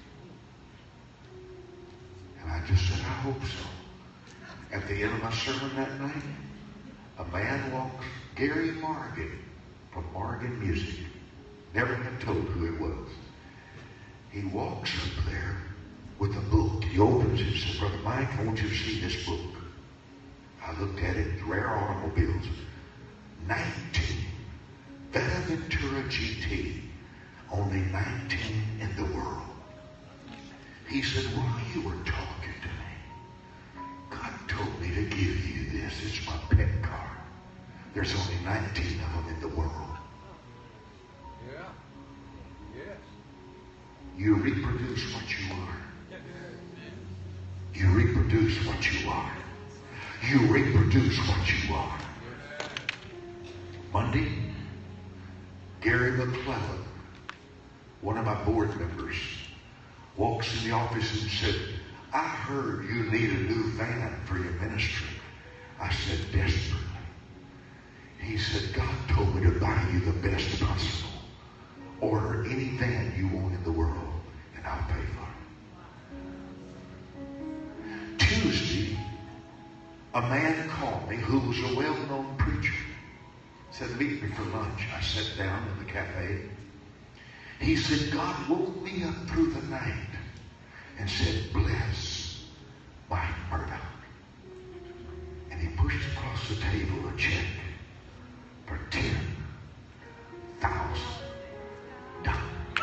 And I just said, I hope so. At the end of my sermon that night, a man walks, Gary Morgan from Morgan Music. Never been told who it was. He walks up there with a book. He opens it and says, Brother Mike, I want you to see this book. I looked at it, rare automobiles. nineteen. Ventura G T. Only nineteen in the world. He said, while you were talking to me, God told me to give you this. It's my pet car. There's only nineteen of them in the world. Yeah. Yes. You reproduce what you are. You reproduce what you are. You reproduce what you are. Monday, Gary McClellan, one of my board members, walks in the office and said, I heard you need a new van for your ministry. I said, desperately. He said, God told me to buy you the best possible. Order any van you want in the world, and I'll pay for it. Tuesday, a man called me who was a well-known preacher. Said, meet me for lunch. I sat down in the cafe. He said, God woke me up through the night and said, bless Mike Murdoch. And he pushed across the table a check for ten thousand dollars.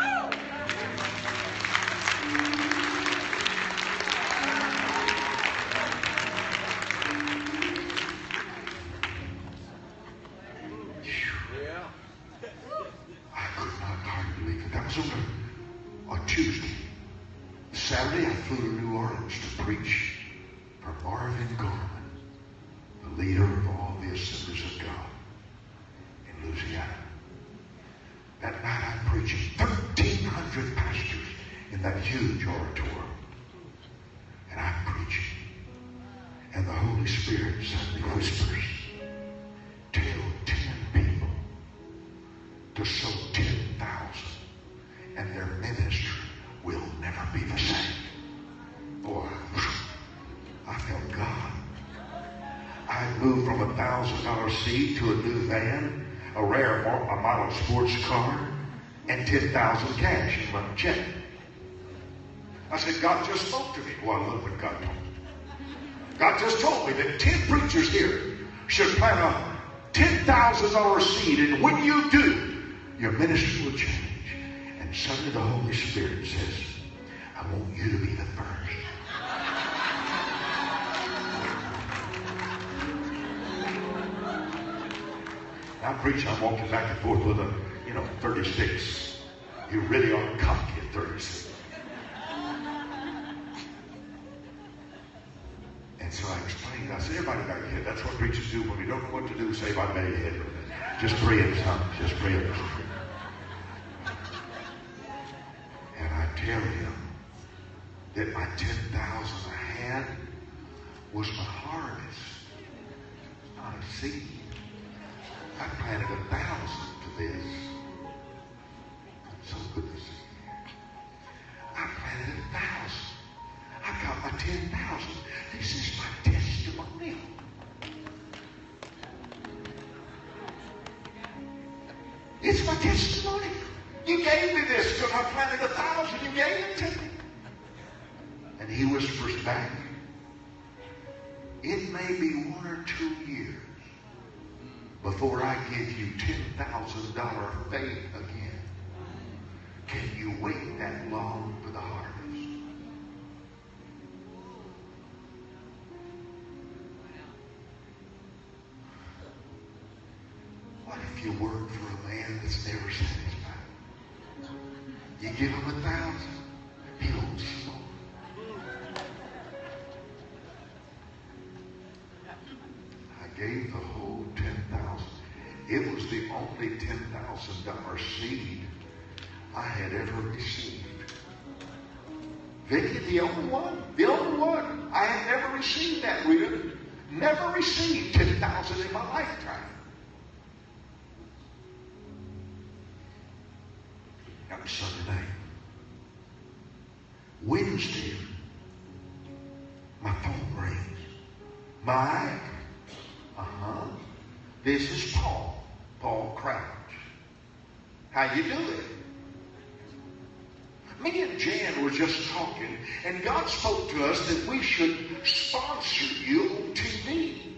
I could not hardly believe it. That was on a, on Tuesday. Saturday, I flew to New Orleans to preach for Marvin Gorman, the leader of all the Assemblies of God in Louisiana. That night, I'm preaching thirteen hundred pastors in that huge auditorium. And I'm preaching. And the Holy Spirit suddenly whispers, tell ten people to sow ten thousand, and their ministry will never be the same. Boy, I felt God. I moved from a thousand dollar seed to a new van, a rare a model sports car, and ten thousand cash in my check. I said, God just spoke to me. Well, I love what God told me. God just told me that ten preachers here should plant a ten thousand dollar seed, and when you do, Your ministry will change. And suddenly the Holy Spirit says, I want you to be the first. I'm preaching, I'm walking back and forth with a, you know, thirty-six. You really are cocky at thirty-six. And so I explained, I said, everybody got a head. That's what preachers do. When we don't know what to do, say, everybody got a head. Just pray in tongues. Just pray in tongues. And I tell him that my ten thousand I had was my harvest, not a seed. I planted a thousand to this. So good to see you. I planted a thousand. I got my ten thousand. This is my testimony. It's my testimony. You gave me this because I planted a thousand. You gave it to me. And he whispers back, it may be one or two years before I give you ten thousand dollars faith again. Can you wait that long for the harvest? What if you work for a man that's never satisfied? You give him a thousand, he won't smoke. I gave the whole ten thousand. It was the only ten thousand dollar seed I had ever received. Vicki, the only one, the only one. I had never received that, Rita. Never received ten thousand in my lifetime. That was Sunday night. Wednesday, my phone rings. Mike, uh-huh. This is Paul, Paul Crouch. How you doing? Me and Jan were just talking, and God spoke to us that we should sponsor you on T V.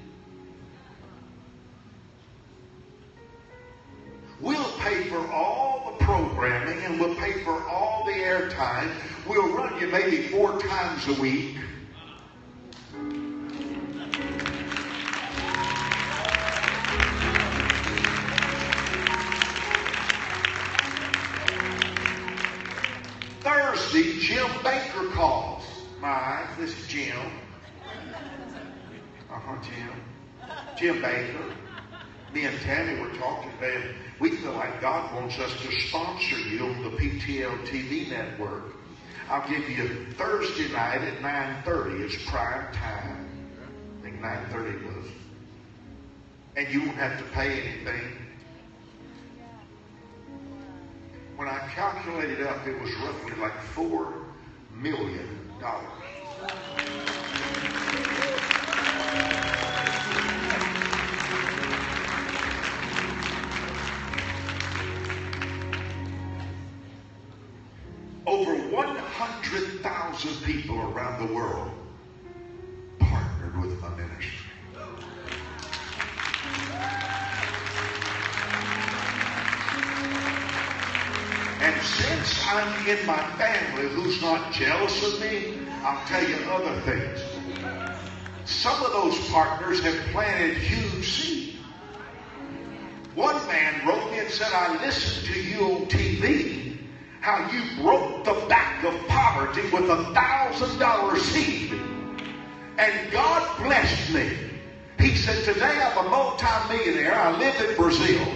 We'll pay for all the programming, and we'll pay for all the airtime. We'll run you maybe four times a week. Thursday, Jim Baker calls. My, this is Jim. Uh-huh, Jim. Jim Baker. Me and Tammy were talking, man. We feel like God wants us to sponsor you on the P T L T V network. I'll give you Thursday night at nine thirty. It's prime time. I think nine thirty was. And you won't have to pay anything. When I calculated up, it was roughly like four million dollars. Over one hundred thousand people around the world partnered with my ministry. And since I'm in my family who's not jealous of me, I'll tell you other things. Some of those partners have planted huge seeds. One man wrote me and said, I listened to you on T V, how you broke the back of poverty with a thousand dollar seed. And God blessed me. He said, today I'm a multi-millionaire. I live in Brazil.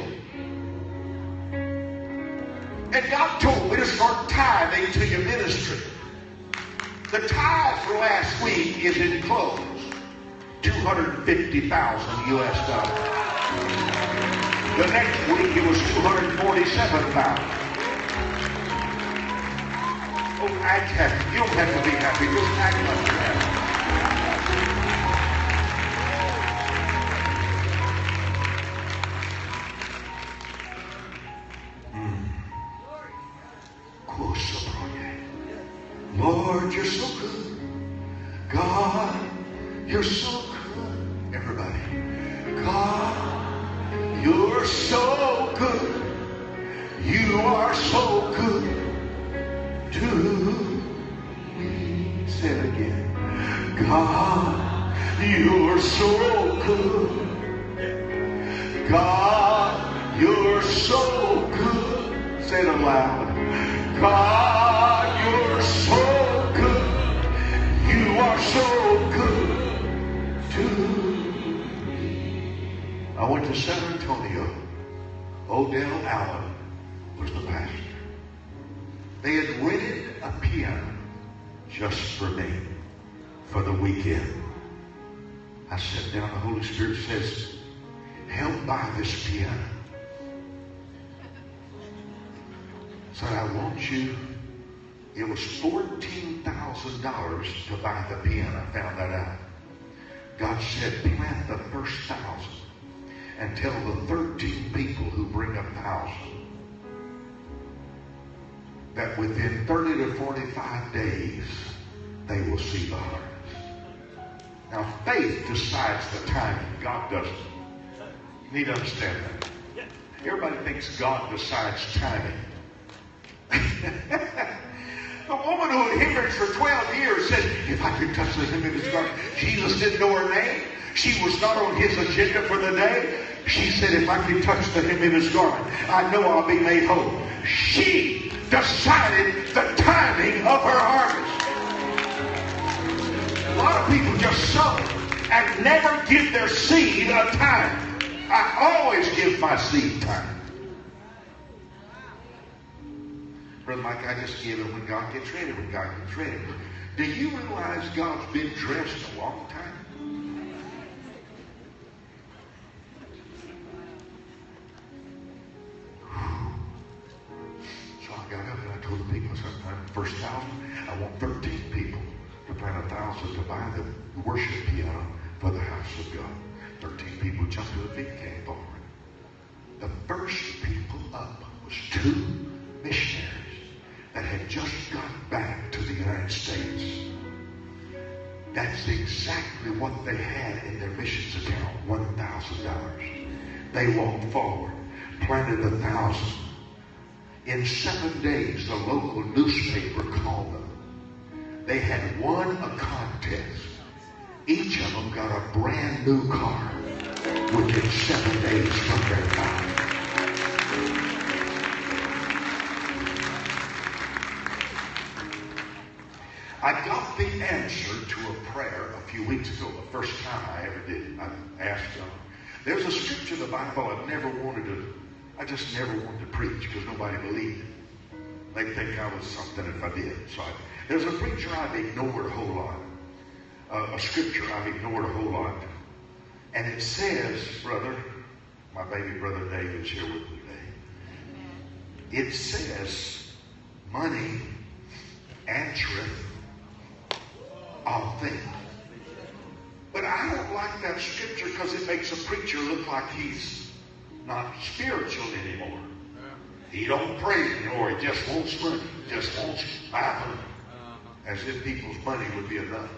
And God told me to start tithing to your ministry. The tithe for last week is enclosed. two hundred fifty thousand U S dollars. The next week it was two hundred forty-seven thousand. Oh, act happy. You don't have to be happy. Just act like you're happy. Lord, you're so good. God, you're so good. Everybody. God, you're so good. God, you're so good. God, you're so good. Say it aloud. God, you're so good. You are so good to me. I went to San Antonio. Odell Allen was the pastor. They had rented a piano just for me for the weekend. I sat down. The Holy Spirit says, help buy this piano. Said, I want you. It was fourteen thousand dollars to buy the piano. I found that out. God said, plant the first thousand and tell the thirteen people who bring a thousand that within thirty to forty-five days, they will see the harvest. Now, faith decides the timing. God doesn't. You need to understand that. Everybody thinks God decides timing. The woman who had hemorrhaged for twelve years said, if I could touch the hem of his garment. Jesus didn't know her name. She was not on his agenda for the day. She said, if I could touch the hem of his garment, I know I'll be made whole. She decided the timing of her harvest. A lot of people just sow and never give their seed a time. I always give my seed time. Brother Mike, I just give it when God gets ready, when God gets ready. Do you realize God's been dressed a long time? So I got up and I told the people, I said, the first thousand, I want thirteen people to plant a thousand to buy the worship piano for the house of God. thirteen people jumped to the feet and came forward. The first people up was two missionaries that had just got back to the United States. That's exactly what they had in their missions account, one thousand dollars. They walked forward, planted a thousand. In seven days, the local newspaper called them. They had won a contest. Each of them got a brand new car within seven days from their time. I got the answer to a prayer a few weeks ago, the first time I ever did it. I asked God. There's a scripture in the Bible I never wanted to, I just never wanted to preach because nobody believed it. They'd think I was something if I did. So I, there's a preacher I've ignored a whole lot. Uh, a scripture I've ignored a whole lot. And it says, brother, my baby brother David's here with me today. It says, money answereth all things. But I don't like that scripture because it makes a preacher look like he's not spiritual anymore. He don't pray anymore. He just wants money. Just wants my money. As if people's money would be enough.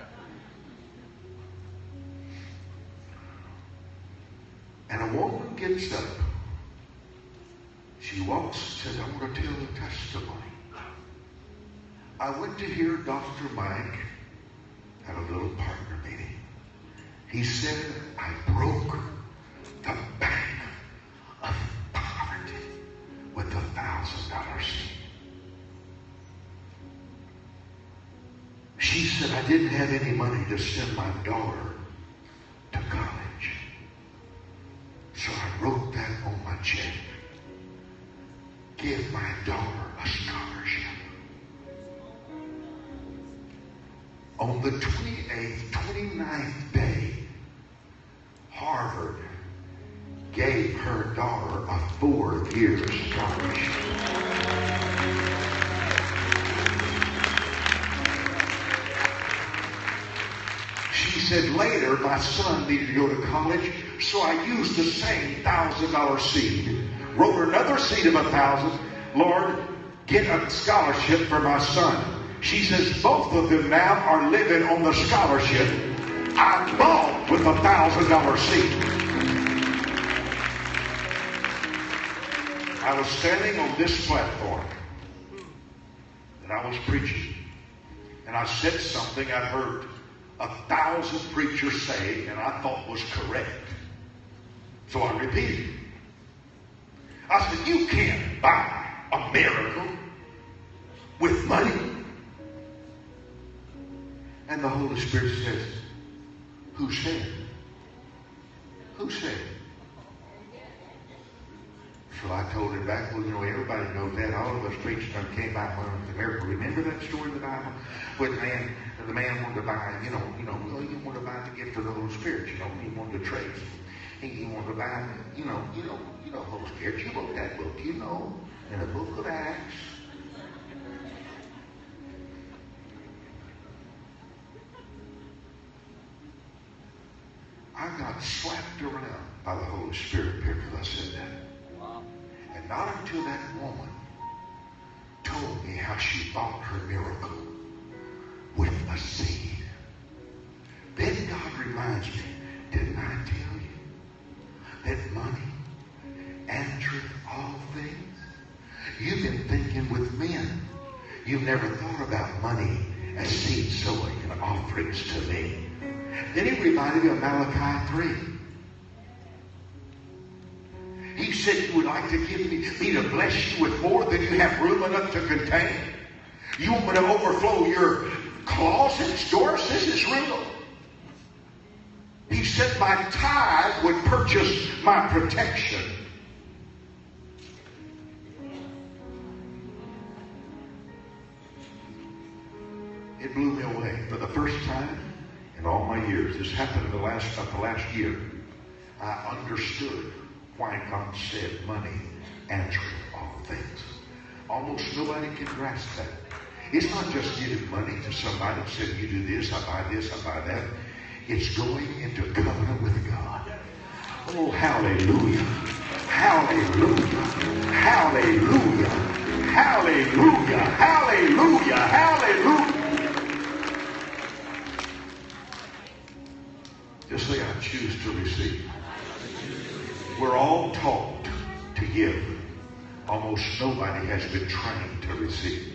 And a woman gets up. She walks and says, I'm going to tell a testimony. I went to hear Doctor Mike at a little partner meeting. He said, I broke the bank of poverty with a thousand dollar seed. She said, I didn't have any money to send my daughter to college. So I wrote that on my check. Give my daughter a scholarship. On the twenty-eighth, twenty-ninth day, Harvard gave her daughter a four-year scholarship. She said later, my son needed to go to college, so I used the same thousand dollar seed, wrote another seed of a thousand. Lord, get a scholarship for my son. She says both of them now are living on the scholarship I bought with a thousand dollar seed. I was standing on this platform and I was preaching, and I said something I'd heard a thousand preachers say and I thought was correct. So I repeated it. I said, you can't buy a miracle with money. And the Holy Spirit says, who said? Who said? So I told him back, well, you know, everybody knows that. All of us preachers done came by one of the miracle. Remember that story in the Bible? When the man, the man wanted to buy, you know, you know, well, he wanted to buy the gift of the Holy Spirit, you know, he wanted to trade. He, he wanted to buy, you know, you know, you know, Holy Spirit. You wrote that book, you know, in the book of Acts. I got slapped around by the Holy Spirit because I said that. Wow. And not until that woman told me how she bought her miracle with a seed. Then God reminds me, didn't I tell you that money answereth all things? You've been thinking with men. You've never thought about money as seed sowing and offerings to me. Then he reminded me of Malachi three. He said you would like to give me, me to bless you with more than you have room enough to contain. You want me to overflow your closets, doors? This is real. He said my tithe would purchase my protection. It blew me away. For the first time in all my years, this happened in the last, uh, the last year, I understood why God said money answers all things. Almost nobody can grasp that. It's not just giving money to somebody and saying, you do this, I buy this, I buy that. It's going into covenant with God. Oh, hallelujah. Hallelujah. Hallelujah. Hallelujah. Hallelujah. Hallelujah. Just say, I choose to receive. We're all taught to give. Almost nobody has been trained to receive.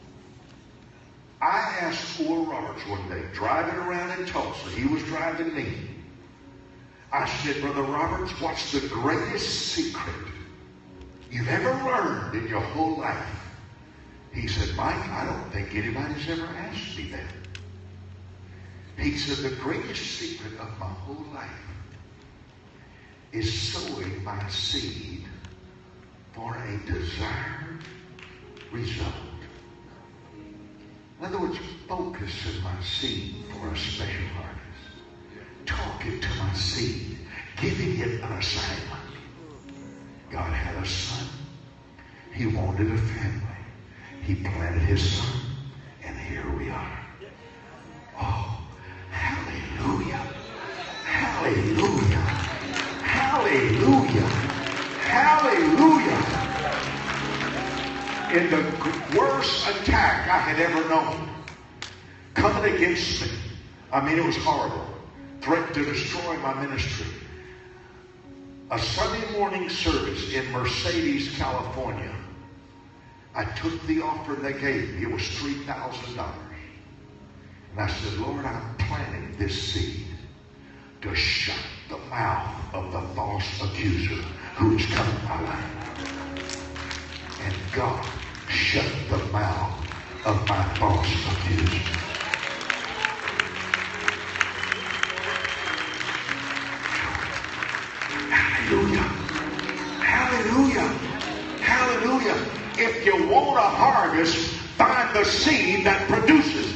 I asked Oral Roberts one day, driving around in Tulsa, he was driving me. I said, Brother Roberts, what's the greatest secret you've ever learned in your whole life? He said, Mike, I don't think anybody's ever asked me that. He said, the greatest secret of my whole life is sowing my seed for a desired result. In other words, focusing my seed for a special harvest. Talking to my seed. Giving it an assignment. God had a son. He wanted a family. He planted his son. And here we are. Oh, hallelujah. Hallelujah. Hallelujah. Hallelujah. In the worst attack I had ever known, coming against me, I mean, it was horrible, threatened to destroy my ministry. A Sunday morning service in Mercedes, California, I took the offering they gave me. It was three thousand dollars. And I said, Lord, I'm planting this seed to shut the mouth of the false accuser who is coming in my life. And God shut the mouth of my false accuser. Hallelujah. Hallelujah. Hallelujah. If you want a harvest, find the seed that produces.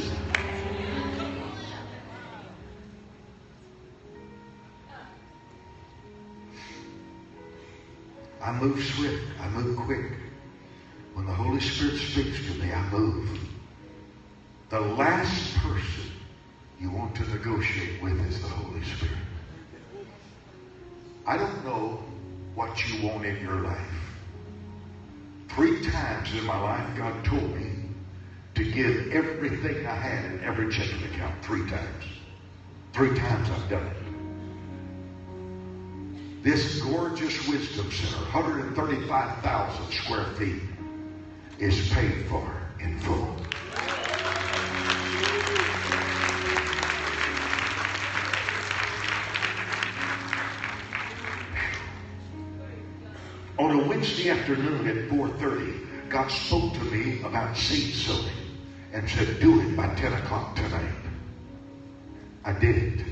I move swift. I move quick. When the Holy Spirit speaks to me, I move. The last person you want to negotiate with is the Holy Spirit. I don't know what you want in your life. Three times in my life, God told me to give everything I had in every checking account. Three times. Three times I've done it. This gorgeous wisdom center, one hundred thirty-five thousand square feet, is paid for in full. Wednesday afternoon at four thirty, God spoke to me about seed sowing and said, do it by ten o'clock tonight. I did it.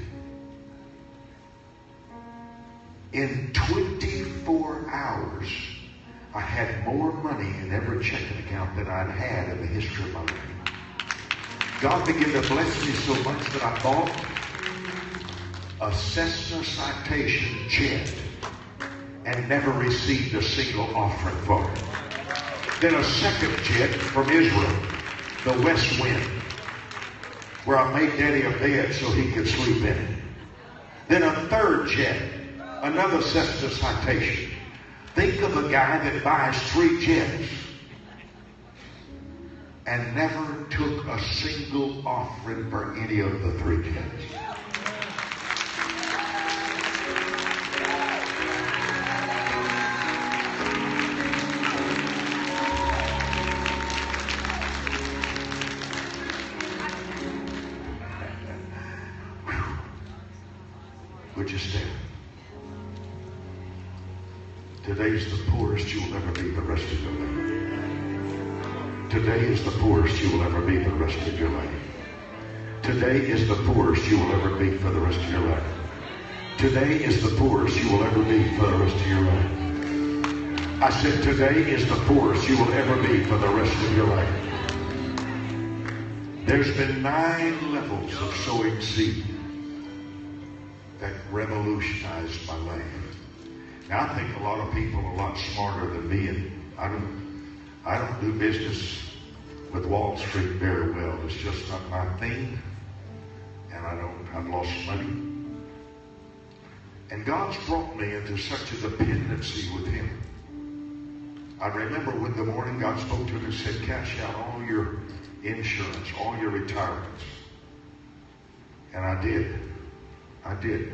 In twenty-four hours, I had more money in every checking account than I'd had in the history of my life. God began to bless me so much that I bought a Cessna Citation jet and never received a single offering for it. Then a second jet from Israel, the West Wind, where I made Daddy a bed so he could sleep in it. Then a third jet, another Cessna Citation. Think of a guy that buys three jets and never took a single offering for any of the three jets. Would you stand? Today's the poorest you will ever be the rest of your life. Today is the poorest you will ever be the rest of your life. Today is the poorest you will ever be for the rest of your life. Today is the poorest you will ever be for the rest of your life. I said today is the poorest you will ever be for the rest of your life. There's been nine levels of sowing seed that revolutionized my life. Now, I think a lot of people are a lot smarter than me, and I don't, I don't do business with Wall Street very well. It's just not my thing, and I don't, I've lost money. And God's brought me into such a dependency with Him. I remember when the morning God spoke to me and said, cash out all your insurance, all your retirements. And I did. I did.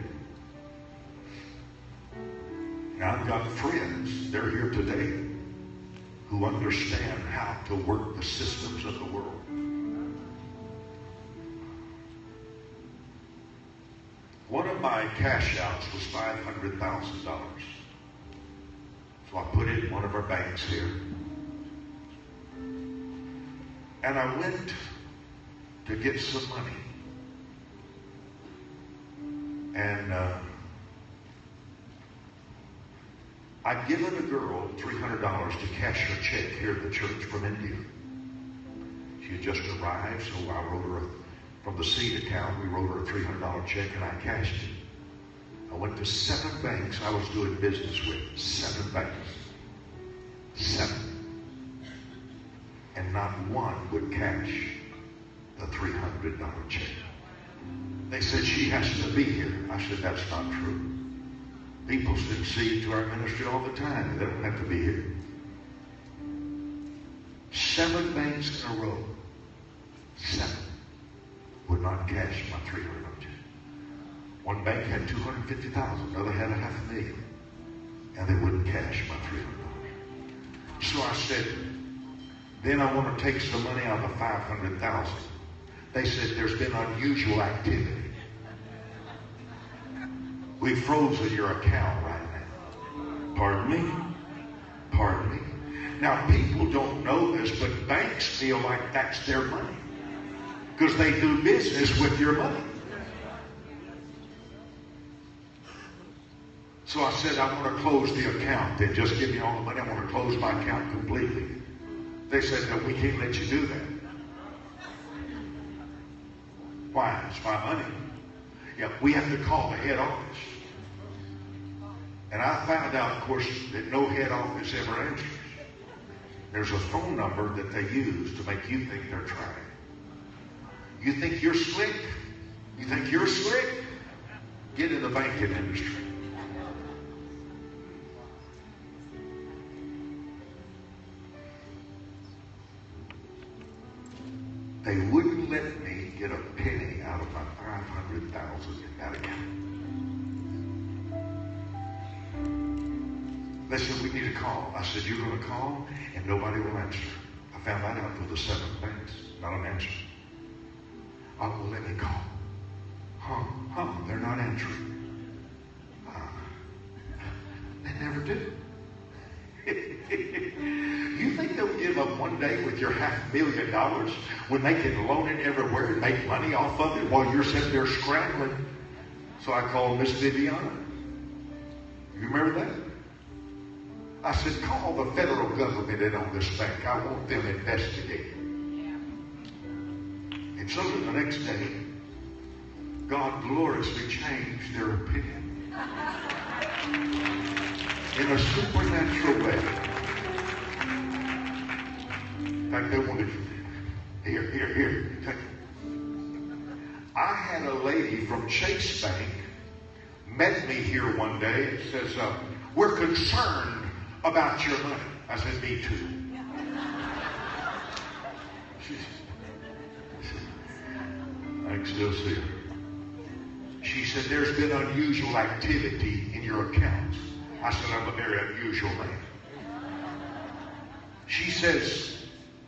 Now, I've got friends, they're here today, who understand how to work the systems of the world. One of my cash outs was five hundred thousand dollars. So I put it in one of our banks here. And I went to get some money. And uh, I'd given a girl three hundred dollars to cash her check here at the church from India. She had just arrived, so I wrote her, a, from the seed account, we wrote her a three hundred dollars check and I cashed it. I went to seven banks I was doing business with. Seven banks. Seven. And not one would cash the three hundred dollars check. They said, she has to be here. I said, that's not true. People send seed to our ministry all the time. They don't have to be here. Seven banks in a row. Seven would not cash my three hundred dollars check. One bank had two hundred fifty thousand dollars. Another had a half a million. And they wouldn't cash my three hundred dollars. So I said, then I want to take some money out of the five hundred thousand dollars. They said, there's been unusual activity. We've frozen your account right now. Pardon me? Pardon me? Now, people don't know this, but banks feel like that's their money because they do business with your money. So I said, I want to close the account. They just give me all the money. I want to close my account completely. They said, no, we can't let you do that. Why? It's my money. Yeah, we have to call the head office. And I found out, of course, that no head office ever answers. There's a phone number that they use to make you think they're trying. You think you're slick? You think you're slick? Get in the banking industry. They wouldn't let me get a penny out of my five hundred thousand dollars in that account. They said, we need a call. I said, you're going to call and nobody will answer. I found that out through the seven banks. Not an answer. Oh, well, let me call. Huh, huh, they're not answering. Uh, they never do. You think they'll give up one day with your half million dollars when they can loan it everywhere and make money off of it while you're sitting there scrambling? So I called Miss Viviana. You remember that? I said, call the federal government in on this bank. I want them investigated. And so the next day, God gloriously changed their opinion in a supernatural way. In fact, they wanted, here, here, here, take it. I had a lady from Chase Bank met me here one day and says, uh, we're concerned about your money. I said, me too. She said, I can still see her. She said, there's been unusual activity in your accounts. I said, I'm a very unusual man. She says,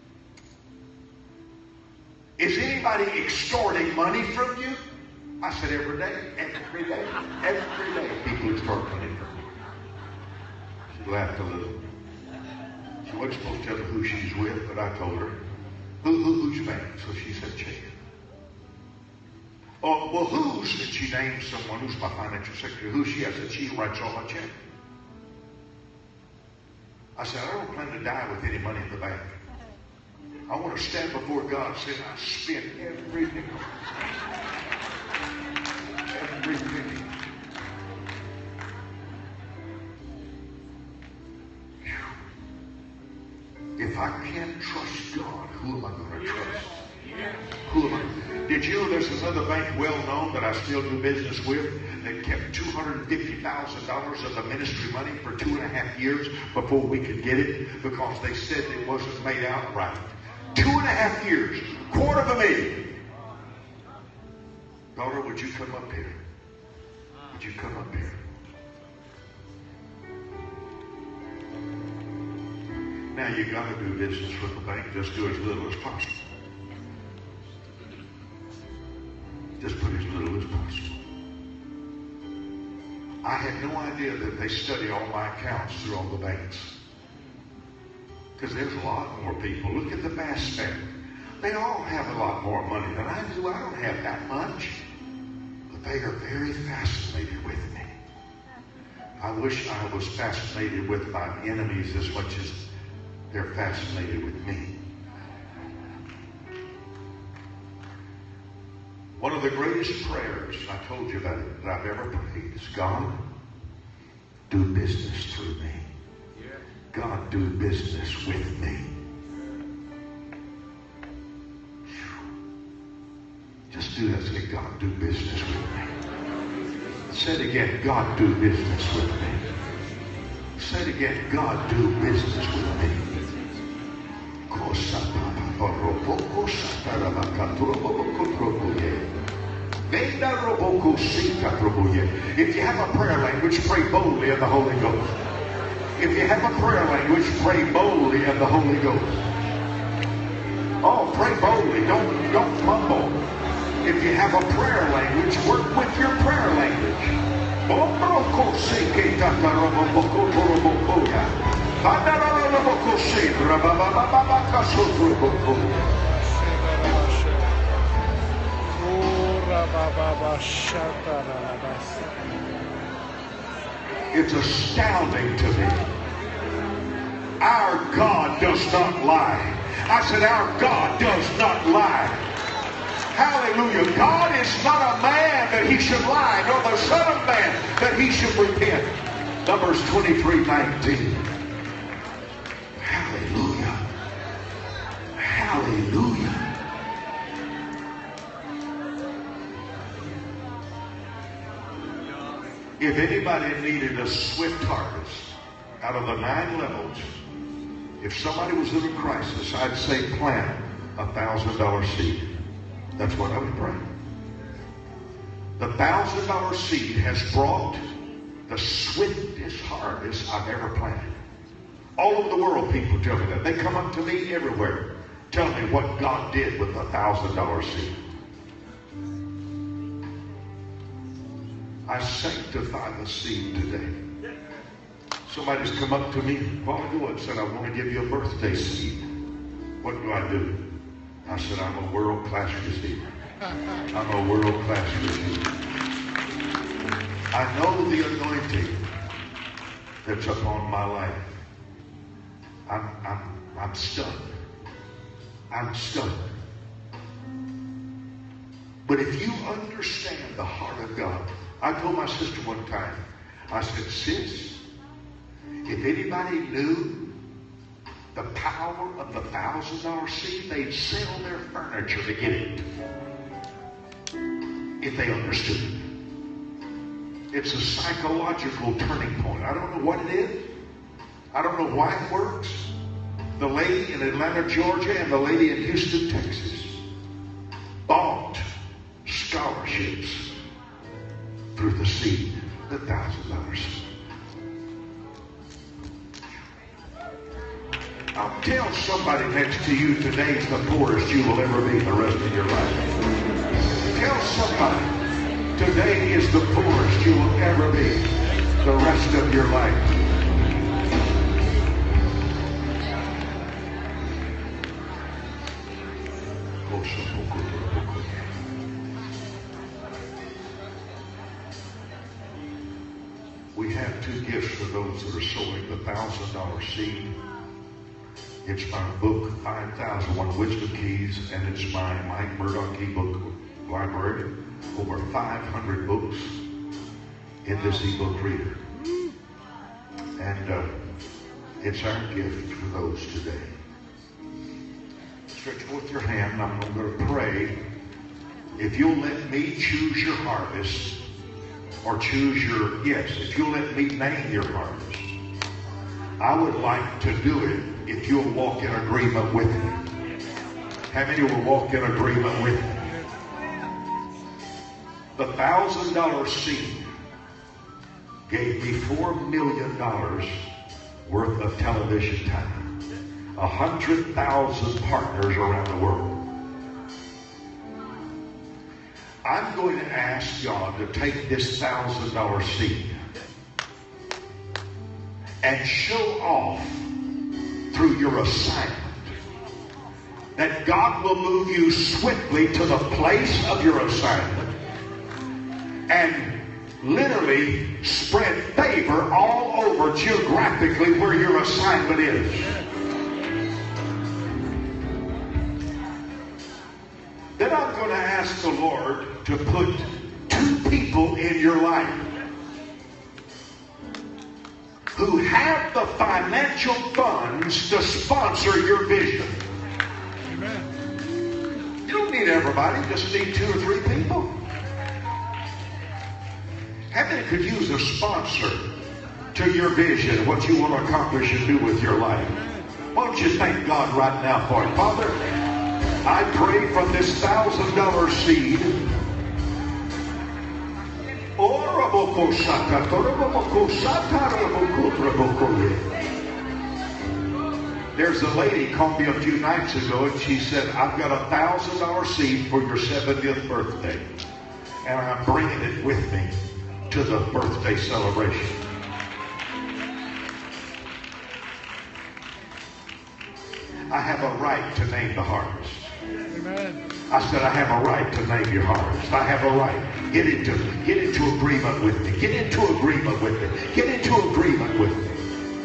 is anybody extorting money from you? I said, every day, every day, every day people extort money from me. She laughed a little. She wasn't supposed to tell me who she's with, but I told her, who, who, who's bank? So she said, Chase. Oh, well, who's, and she named someone who's my financial secretary. Who's she? I said, she writes all my checks. I said, I don't plan to die with any money in the bank. I want to stand before God saying, I spent every nickel. Every penny. If I can't trust God, who am I going to trust? Who am I? Did you know there's another bank well known that I still do business with that kept two hundred fifty thousand dollars of the ministry money for two and a half years before we could get it because they said it wasn't made out right. Two and a half years, quarter of a million. Daughter, would you come up here? Would you come up here? Now you got to do business with the bank. Just do as little as possible. Just put as little as possible. I had no idea that they study all my accounts through all the banks. Because there's a lot more people. Look at the Bass family. They all have a lot more money than I do. I don't have that much. But they are very fascinated with me. I wish I was fascinated with my enemies as much as they're fascinated with me. One of the greatest prayers, I told you about it, that I've ever prayed is, God, do business through me. God, do business with me. Just do that. Say, God, do business with me. Say it again. God, do business with me. Say it again. God, do business with me. If you have a prayer language, pray boldly in the Holy Ghost. If you have a prayer language, pray boldly in the Holy Ghost. Oh, pray boldly. Don't, don't mumble. If you have a prayer language, work with your prayer language. It's astounding to me. Our God does not lie. I said, our God does not lie. Hallelujah. God is not a man that he should lie, nor the son of man that he should repent. Numbers twenty-three nineteen. Hallelujah. Hallelujah. If anybody needed a swift harvest out of the nine levels, if somebody was in a crisis, I'd say plant a thousand dollar seed. That's what I would pray. The thousand dollar seed has brought the swiftest harvest I've ever planted. All over the world, people tell me that. They come up to me everywhere, tell me what God did with the thousand dollar seed. I sanctify the seed today. Somebody's come up to me a while ago and said, I want to give you a birthday seed. What do I do? I said, I'm a world-class receiver. I'm a world-class receiver. I know the anointing that's upon my life. I'm, I'm, I'm stunned. I'm stunned. But if you understand the heart of God, I told my sister one time, I said, sis, if anybody knew the power of the thousand dollar seed, they'd sell their furniture to get it. If they understood it. It's a psychological turning point. I don't know what it is. I don't know why it works. The lady in Atlanta, Georgia, and the lady in Houston, Texas bought scholarships through the seed, the thousand dollars. I'll tell somebody next to you, today's the poorest you will ever be the rest of your life. Tell somebody, today is the poorest you will ever be the rest of your life. We have two gifts for those that are sowing the thousand dollar seed. It's my book, five thousand one Wisdom Keys, and it's my Mike Murdoch ebook library. Over five hundred books in this ebook reader. And uh, it's our gift for those today. Stretch forth your hand, and I'm going to pray. If you'll let me choose your harvest, or choose your, yes, if you'll let me name your harvest, I would like to do it if you'll walk in agreement with me. How many will walk in agreement with me? The thousand dollar seed gave me four million dollars worth of television time. A hundred thousand partners around the world. I'm going to ask God to take this thousand dollar seed and show off through your assignment that God will move you swiftly to the place of your assignment and literally spread favor all over geographically where your assignment is. Then I'm going to ask the Lord to put two people in your life who have the financial funds to sponsor your vision. Amen. You don't need everybody, you just need two or three people. How many could use a sponsor to your vision, what you want to accomplish and do with your life? Why don't you thank God right now for it? Father, I pray from this thousand dollar seed. There's a lady called me a few nights ago and she said, I've got a thousand dollar seed for your seventieth birthday. And I'm bringing it with me to the birthday celebration. I have a right to name the harvest. Amen. I said, I have a right to name your harvest. I have a right. Get into, get into agreement with me. Get into agreement with me. Get into agreement with me.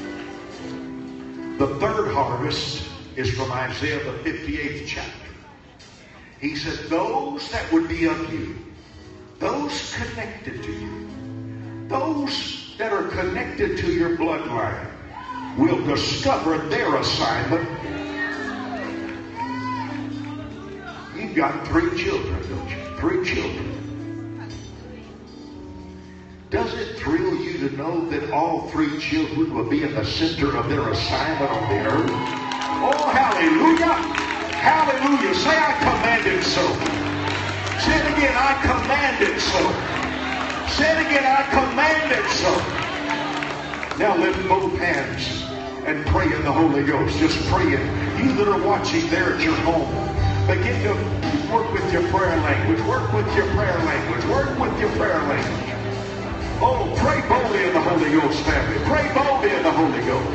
The third harvest is from Isaiah, the fifty-eighth chapter. He said, those that would be of you, those connected to you, those that are connected to your bloodline will discover their assignment. You've got three children, don't you? Three children. Does it thrill you to know that all three children will be in the center of their assignment on the earth? Oh, hallelujah! Hallelujah! Say, I command it so. Say it again, I command it so. Say it again, I command it so. Now lift both hands and pray in the Holy Ghost. Just pray it. You that are watching there at your home, begin to work with your prayer language. Work with your prayer language. Work with your prayer language. Oh, pray boldly in the Holy Ghost, family. Pray boldly in the Holy Ghost.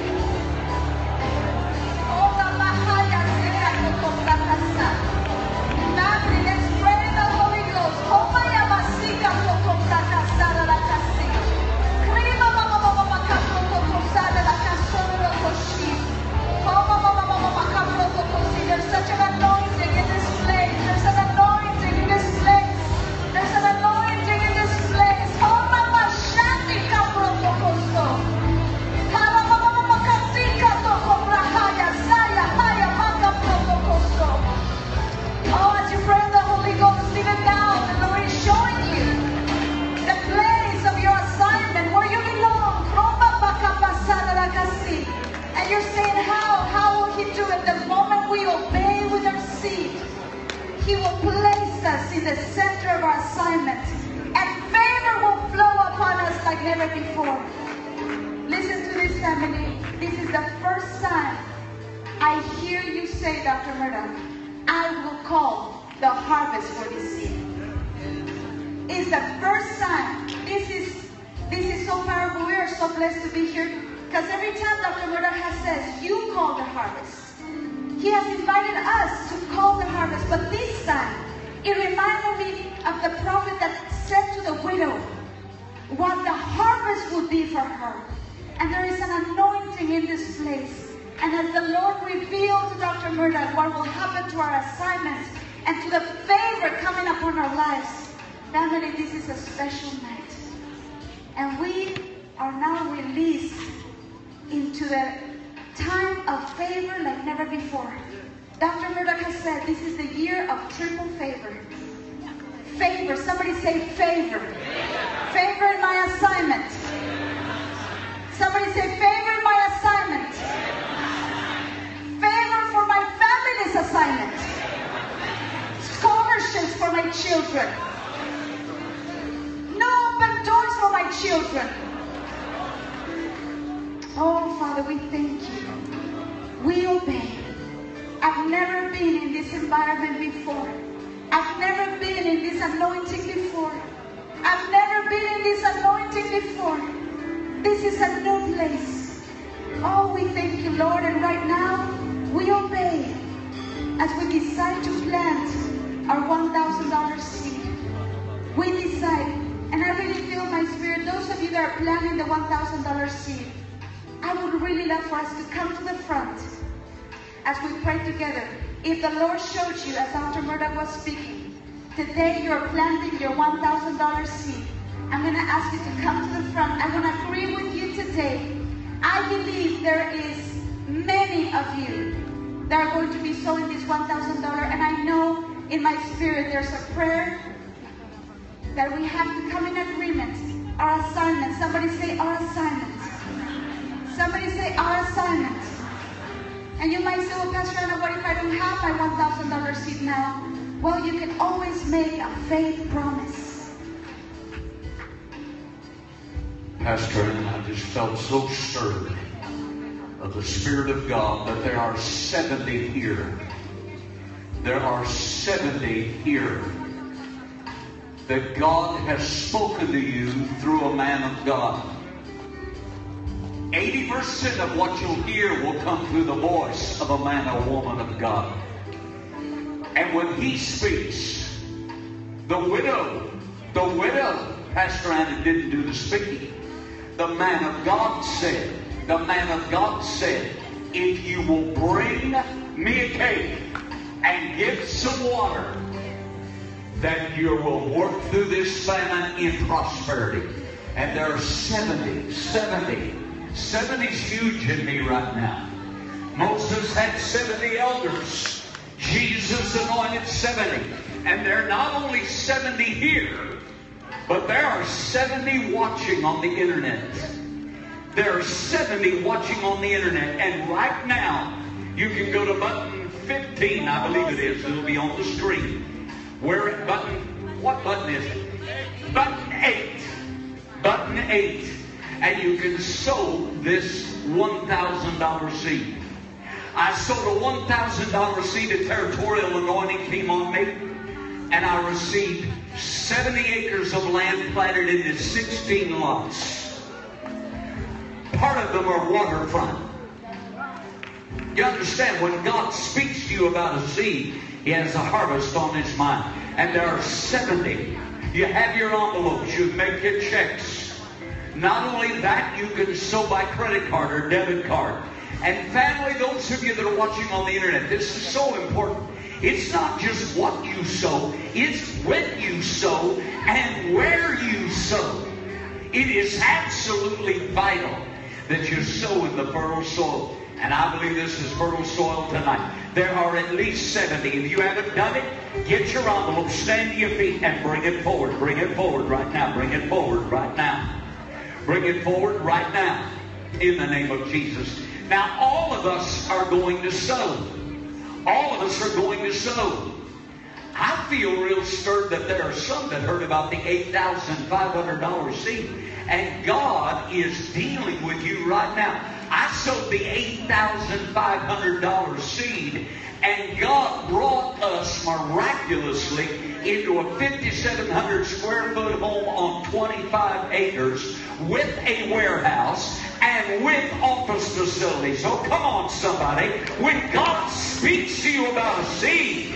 Family, let's pray in the Holy Ghost. There's such an anointing in this place. There's an anointing in this place. There's an anointing in this place. Oh, as you pray in the Holy Ghost, even now, the Lord is showing you the place of your assignment where you belong. And you're saying, how? How will He do it? The moment we obey with our seed, He will place us in the center of our assignment. And favor will flow upon us like never before. Listen to this, family. This is the first time I hear you say, Doctor Murdoch, I will call the harvest for this seed. It's the first time. This is this is so powerful. We are so blessed to be here. Because every time Doctor Murdoch has said, you call the harvest. He has invited us to call the harvest. But this time, it reminded me of the prophet that said to the widow what the harvest would be for her. And there is an anointing in this place. And as the Lord revealed to Doctor Murdoch what will happen to our assignments and to the favor coming upon our lives, family, this is a special night. And we are now released into the time of favor like never before. Doctor Murdoch has said this is the year of triple favor. Favor. Somebody say favor. Favor in my assignment. Somebody say favor in my assignment. Favor for my family's assignment. Scholarships for my children. No open doors for my children. Oh, Father, we thank you. We obey. I've never been in this environment before. I've never been in this anointing before. I've never been in this anointing before. This is a new place. Oh, we thank you, Lord. And right now, we obey as we decide to plant our one thousand dollar seed. We decide, and I really feel my spirit, those of you that are planting the one thousand dollar seed, I would really love for us to come to the front as we pray together. If the Lord showed you, as Doctor Murdoch was speaking, today you're planting your one thousand dollar seed, I'm going to ask you to come to the front. I'm going to agree with you today. I believe there is many of you that are going to be sowing this one thousand dollars, and I know in my spirit there's a prayer that we have to come in agreement. Our assignment. Somebody say our assignment. Somebody say our assignment. And you might say, well, Pastor Anna, what if I don't have my one thousand dollar seed now? Well, you can always make a faith promise. Pastor Anna, I just felt so stirred of the Spirit of God that there are seventy here. There are seventy here that God has spoken to you through a man of God. eighty percent of what you'll hear will come through the voice of a man or woman of God. And when he speaks, the widow, the widow, Pastor Anna didn't do the speaking. The man of God said, the man of God said, if you will bring me a cake and give some water, then you will work through this famine in prosperity. And there are seventy, seventy, seventy's huge in me right now. Moses had seventy elders. Jesus anointed seventy. And there are not only seventy here, but there are seventy watching on the internet. There are seventy watching on the internet. And right now, you can go to button fifteen, I believe it is. It'll be on the screen. Where at button, what button is it? Button eight. Button eight. And you can sow this one thousand dollar seed. I sowed a one thousand dollar seed. A territorial anointing came on me. and I received seventy acres of land platted into sixteen lots. Part of them are waterfront. You understand, when God speaks to you about a seed, He has a harvest on His mind. And there are seventy. You have your envelopes. You make your checks. Not only that, you can sow by credit card or debit card. And family, those of you that are watching on the internet, this is so important. It's not just what you sow. It's when you sow and where you sow. It is absolutely vital that you sow in the fertile soil. And I believe this is fertile soil tonight. There are at least seventy. If you haven't done it, get your envelope, stand to your feet, and bring it forward. Bring it forward right now. Bring it forward right now. Bring it forward right now. In the name of Jesus. Now, all of us are going to sow. All of us are going to sow. I feel real stirred that there are some that heard about the eight thousand five hundred dollar seed. And God is dealing with you right now. I sowed the eight thousand five hundred dollar seed, and God brought us miraculously into a fifty-seven hundred square foot home on twenty-five acres with a warehouse and with office facilities. So come on, somebody. When God speaks to you about a seed,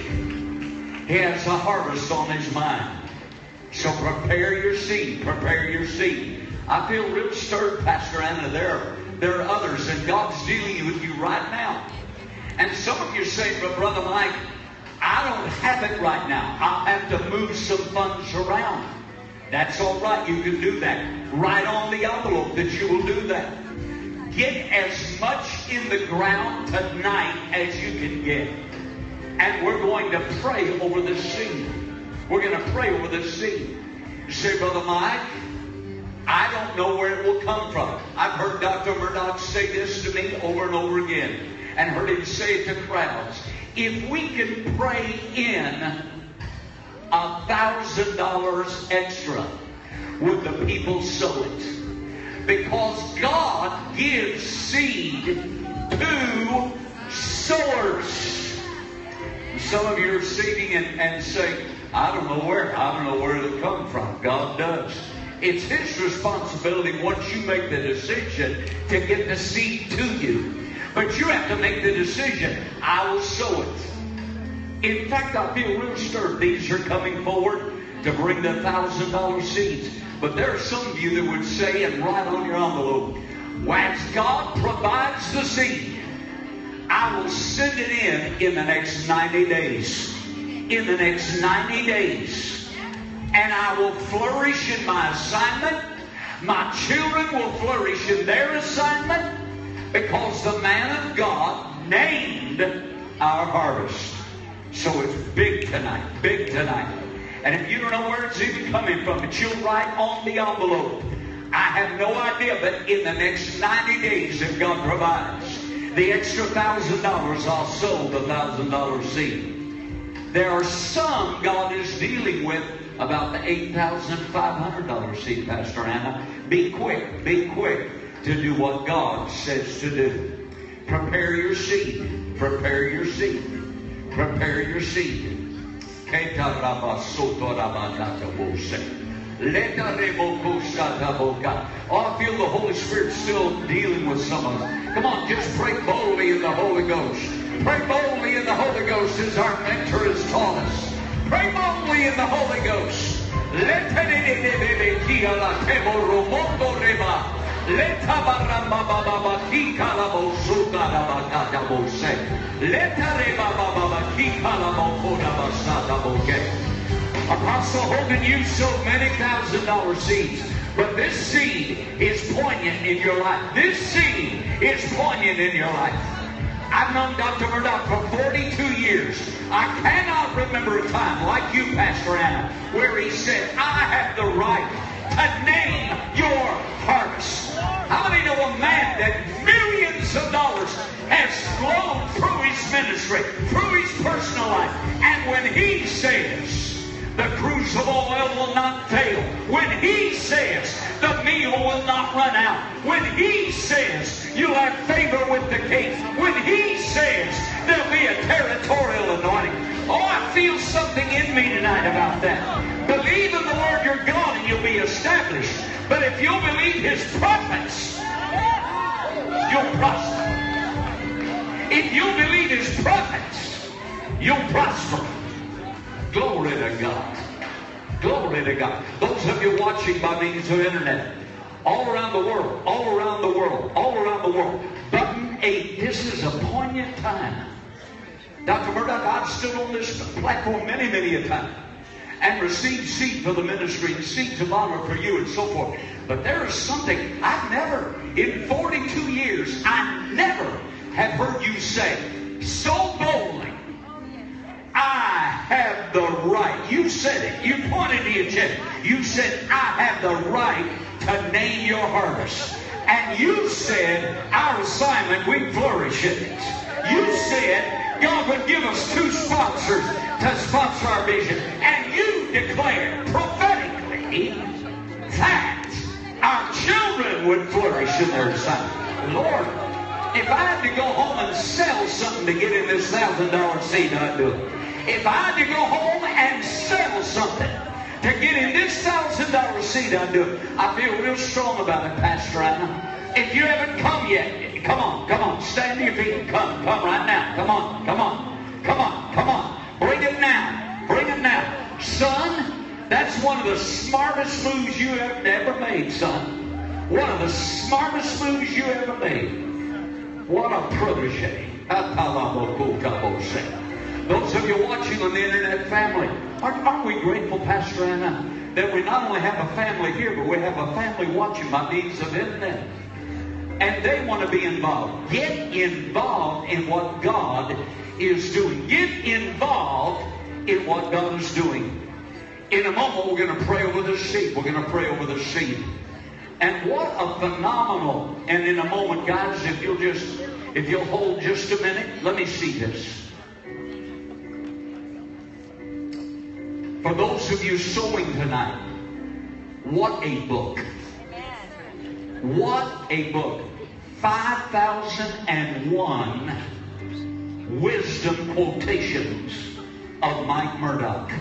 He has a harvest on His mind. So prepare your seed. Prepare your seed. I feel real stirred, Pastor Anna. There, there are others, and God's dealing with you right now. And some of you say, but Brother Mike, I don't have it right now. I'll have to move some funds around. That's all right. You can do that. Write on the envelope that you will do that. Get as much in the ground tonight as you can get. And we're going to pray over the seed. We're going to pray over the seed. You say, Brother Mike, I don't know where it will come from. I've heard Doctor Murdoch say this to me over and over again, and heard him say it to crowds. If we can pray in a thousand dollars extra, would the people sow it? Because God gives seed to sowers. Some of you are seeding and, and saying, I don't know where. I don't know where it'll come from. God does. It's His responsibility once you make the decision to get the seed to you. But you have to make the decision. I will sow it. In fact, I feel real stirred. These are coming forward to bring the one thousand dollar seeds. But there are some of you that would say and write on your envelope, as God provides the seed, I will send it in in the next ninety days. In the next ninety days. And I will flourish in my assignment. My children will flourish in their assignment. Because the man of God named our harvest. So it's big tonight. Big tonight. And if you don't know where it's even coming from, but you'll write on the envelope. I have no idea, but in the next ninety days, if God provides the extra thousand dollars, I'll sow the thousand dollar seed. There are some God is dealing with about the eight thousand five hundred dollar seed, Pastor Anna. Be quick, be quick to do what God says to do. Prepare your seed. Prepare your seed. Prepare your seed. Oh, I feel the Holy Spirit still dealing with some of us. Come on, just pray boldly in the Holy Ghost. Pray boldly in the Holy Ghost as our mentor has taught us. Pray boldly in the Holy Ghost. Apostle Hogan, you sowed many thousand dollar seeds, but this seed is poignant in your life. This seed is poignant in your life. I've known Doctor Murdoch for forty-two years. I cannot remember a time like you, Pastor Anna, where he said, I have the right to name your harvest. How many know a man that millions of dollars has flowed through his ministry, through his personal life, and when he says, the crucible oil will not fail. When he says the meal will not run out. When he says you'll have favor with the king. When he says there'll be a territorial anointing. Oh, I feel something in me tonight. about that. Believe in the Lord your God and you'll be established. But if you'll believe His prophets, you'll prosper. If you'll believe His prophets, you'll prosper. Glory to God. Glory to God. Those of you watching by means of internet, all around the world, all around the world, all around the world, button eight. This is a poignant time. Doctor Murdock, I've stood on this platform many, many a time and received seed for the ministry and seeds of honor for you and so forth. But there is something I've never, in forty-two years, I never have heard you say so boldly, I have the right. You said it. You pointed to your chest. You said, I have the right to name your harvest. And you said, our assignment, we flourish in it. You said, God would give us two sponsors to sponsor our vision. And you declared prophetically that our children would flourish in their assignment. Lord, if I had to go home and sell something to get in this thousand dollar seed, I'd do it. If I had to go home and sell something to get in this thousand dollar seed, I'd do it. I feel real strong about it, Pastor Anna. If you haven't come yet, come on, come on, stand to your feet. Come, come right now. Come on, come on, come on, come on. Bring it now. Bring it now. Son, that's one of the smartest moves you have ever made, son. One of the smartest moves you ever made. What a protege. Those of you watching on the internet family, aren't, aren't we grateful, Pastor Anna, that we not only have a family here, but we have a family watching by means of internet. And they want to be involved. Get involved in what God is doing. Get involved in what God is doing. In a moment, we're going to pray over the seed. We're going to pray over the seed. And what a phenomenal, and in a moment, guys, if you'll just, if you'll hold just a minute, let me see this. For those of you sowing tonight, what a book. What a book. five thousand one wisdom quotations of Mike Murdock.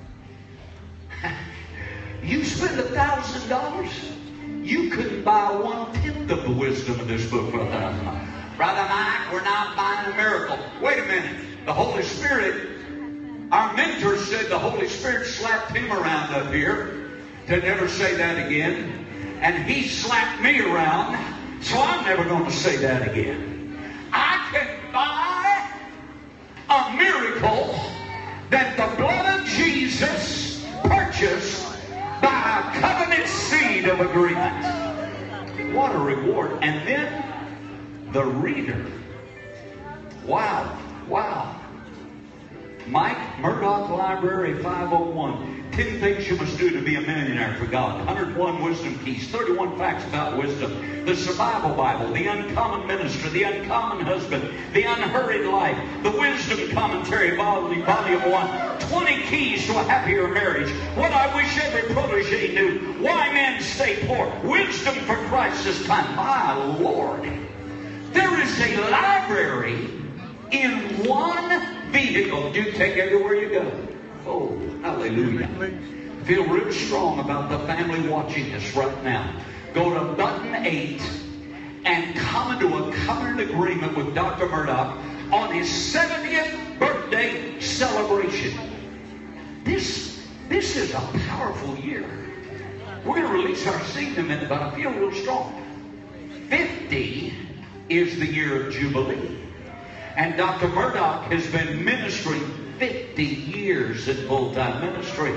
You spend a thousand dollars, you couldn't buy one tenth of the wisdom of this book for a thousand dollars. Brother Mike, we're not buying a miracle. Wait a minute. The Holy Spirit, our mentor said the Holy Spirit slapped him around up here to never say that again. And he slapped me around, so I'm never going to say that again. I can buy a miracle that the blood of Jesus purchased by a covenant seed of agreement. What a reward. And then the reader. Wow. Wow. Mike Murdock Library five oh one. ten things you must do to be a millionaire for God. one hundred one wisdom keys. thirty-one facts about wisdom. The Survival Bible. The Uncommon Minister. The Uncommon Husband. The Unhurried Life. The Wisdom Commentary, Volume one. twenty keys to a happier marriage. What I wish every protege knew. Why men stay poor. Wisdom for crisis time. My Lord. There is a library in one vehicle. You take everywhere you go. Oh, hallelujah. Feel real strong about the family watching this right now. Go to button eight and come into a covenant agreement with Doctor Murdock on his seventieth birthday celebration. This, this is a powerful year. We're going to release our seed in a minute, but I feel real strong. fifty is the year of Jubilee. And Doctor Murdock has been ministering fifty years in full-time ministry.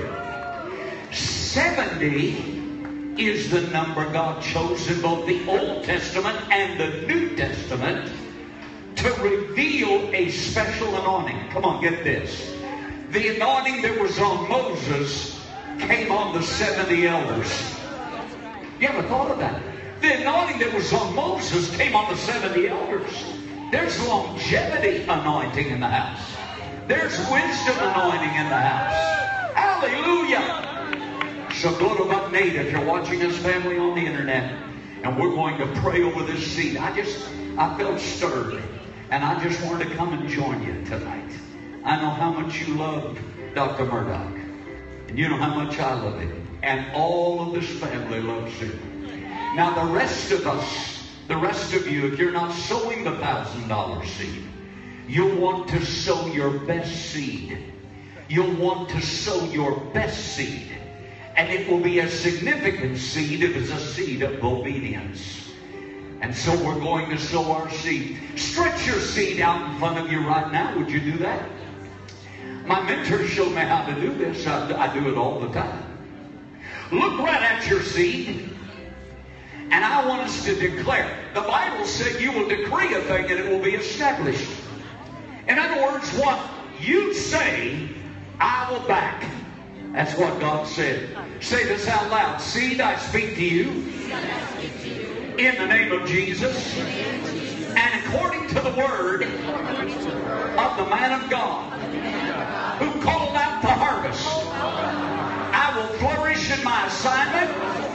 seventy is the number God chose in both the Old Testament and the New Testament to reveal a special anointing. Come on, get this. The anointing that was on Moses came on the seventy elders. You ever thought of that? The anointing that was on Moses came on the seventy elders. There's longevity anointing in the house. There's wisdom anointing in the house. Hallelujah. So go to button eight if you're watching this family on the internet. And we're going to pray over this seed. I just, I felt stirred. And I just wanted to come and join you tonight. I know how much you love Doctor Murdock. And you know how much I love him. And all of this family loves him. Now the rest of us, the rest of you, if you're not sowing the thousand dollar seed, you'll want to sow your best seed. You'll want to sow your best seed. And it will be a significant seed if it's a seed of obedience. And so we're going to sow our seed. Stretch your seed out in front of you right now. Would you do that? My mentor showed me how to do this. I, I do it all the time. Look right at your seed. And I want us to declare. The Bible said you will decree a thing and it will be established. In other words, what you say, I will back. That's what God said. Say this out loud. Seed, I speak to you in the name of Jesus. And according to the word of the man of God who called out the harvest, I will flourish in my assignment.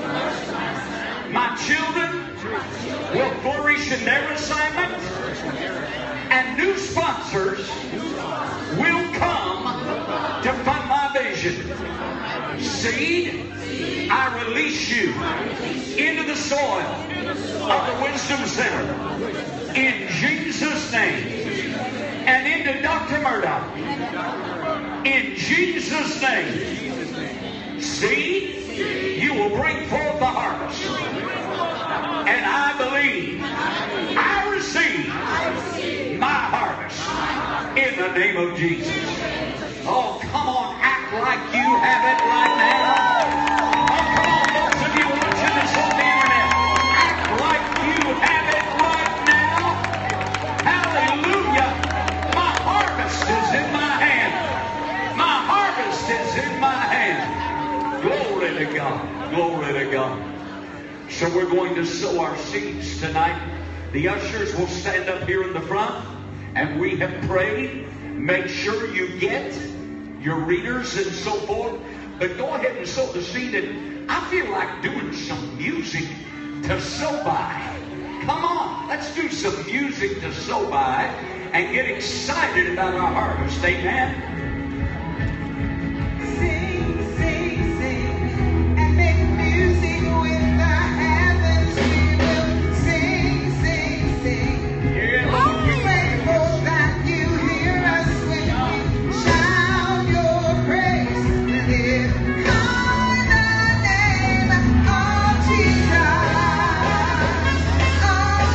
My children will flourish in their assignment. And new sponsors will come to fund my vision. Seed, I release you into the soil of the Wisdom Center in Jesus' name. And into Doctor Murdoch in Jesus' name. Seed, you will bring forth the harvest. And I believe I receive my harvest in the name of Jesus. Oh, come on, act like you have it right now. Oh, come on, those of you watching this on the internet, act like you have it right now. Hallelujah. My harvest is in my hand. My harvest is in my hand. Glory to God. Glory to God. So we're going to sow our seeds tonight. The ushers will stand up here in the front, and we have prayed. Make sure you get your readers and so forth. But go ahead and sow the seed. And I feel like doing some music to sow by. Come on, let's do some music to sow by and get excited about our harvest. Amen. Sing, sing, sing, and make music with the heavens. We will sing, sing, sing. Yeah. We're grateful that you hear us when we shout your praise. Live in the name of Jesus, of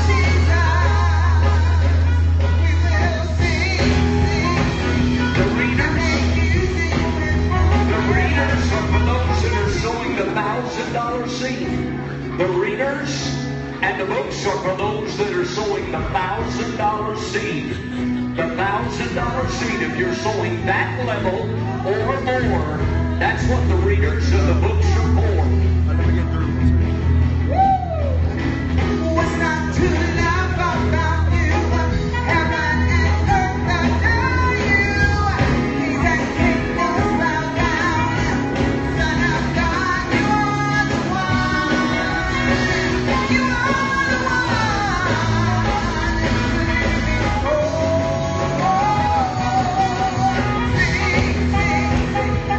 Jesus. We will sing, sing, The readers, make music with the readers are for those that are sowing the thousand dollar seed. The readers and the books are for those that are sowing the thousand dollar seed. The thousand dollar seed, if you're sowing that level or more, that's what the readers and the books are for. What's not to love about you? Heaven and earth adore you. Kings and kingdoms bow down. Son of God, you are the one. You are the one. Oh, oh, oh, oh. Sing, sing, sing.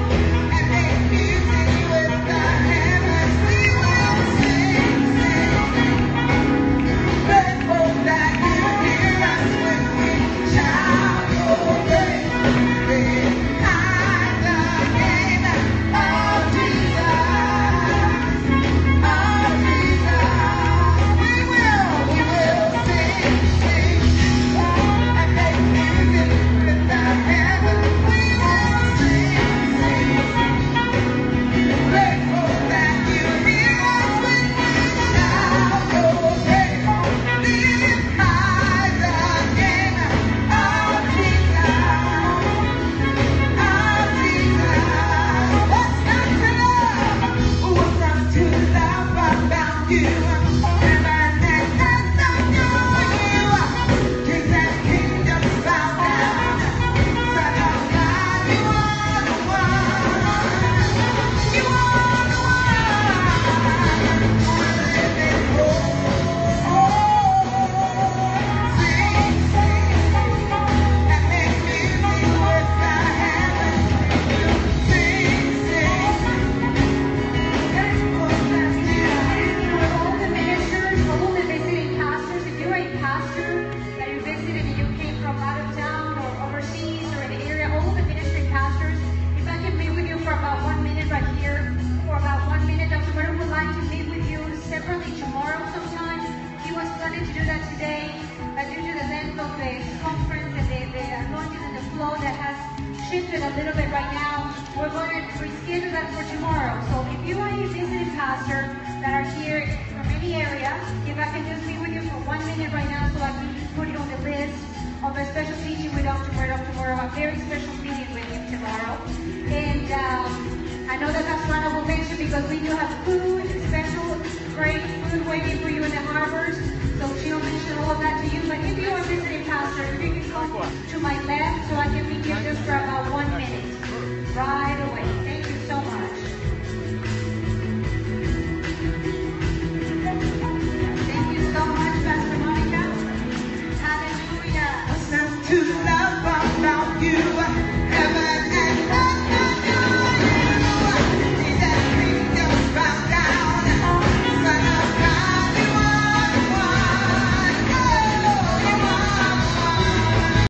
the conference and the, the anointing and the flow that has shifted a little bit right now. We're going to reschedule that for tomorrow. So if you are a visiting pastor that are here from any area, if I can just be with you for one minute right now so I can just put it on the list of a special meeting with Doctor Murdoch tomorrow, a very special meeting with him tomorrow. And um, I know that Castrana will mention because we do have food, special great food waiting for you in the harbors. So she'll mention all of that to you. But if you are visiting pastor, if you can come to my left so I can be here just for about one minute. Right.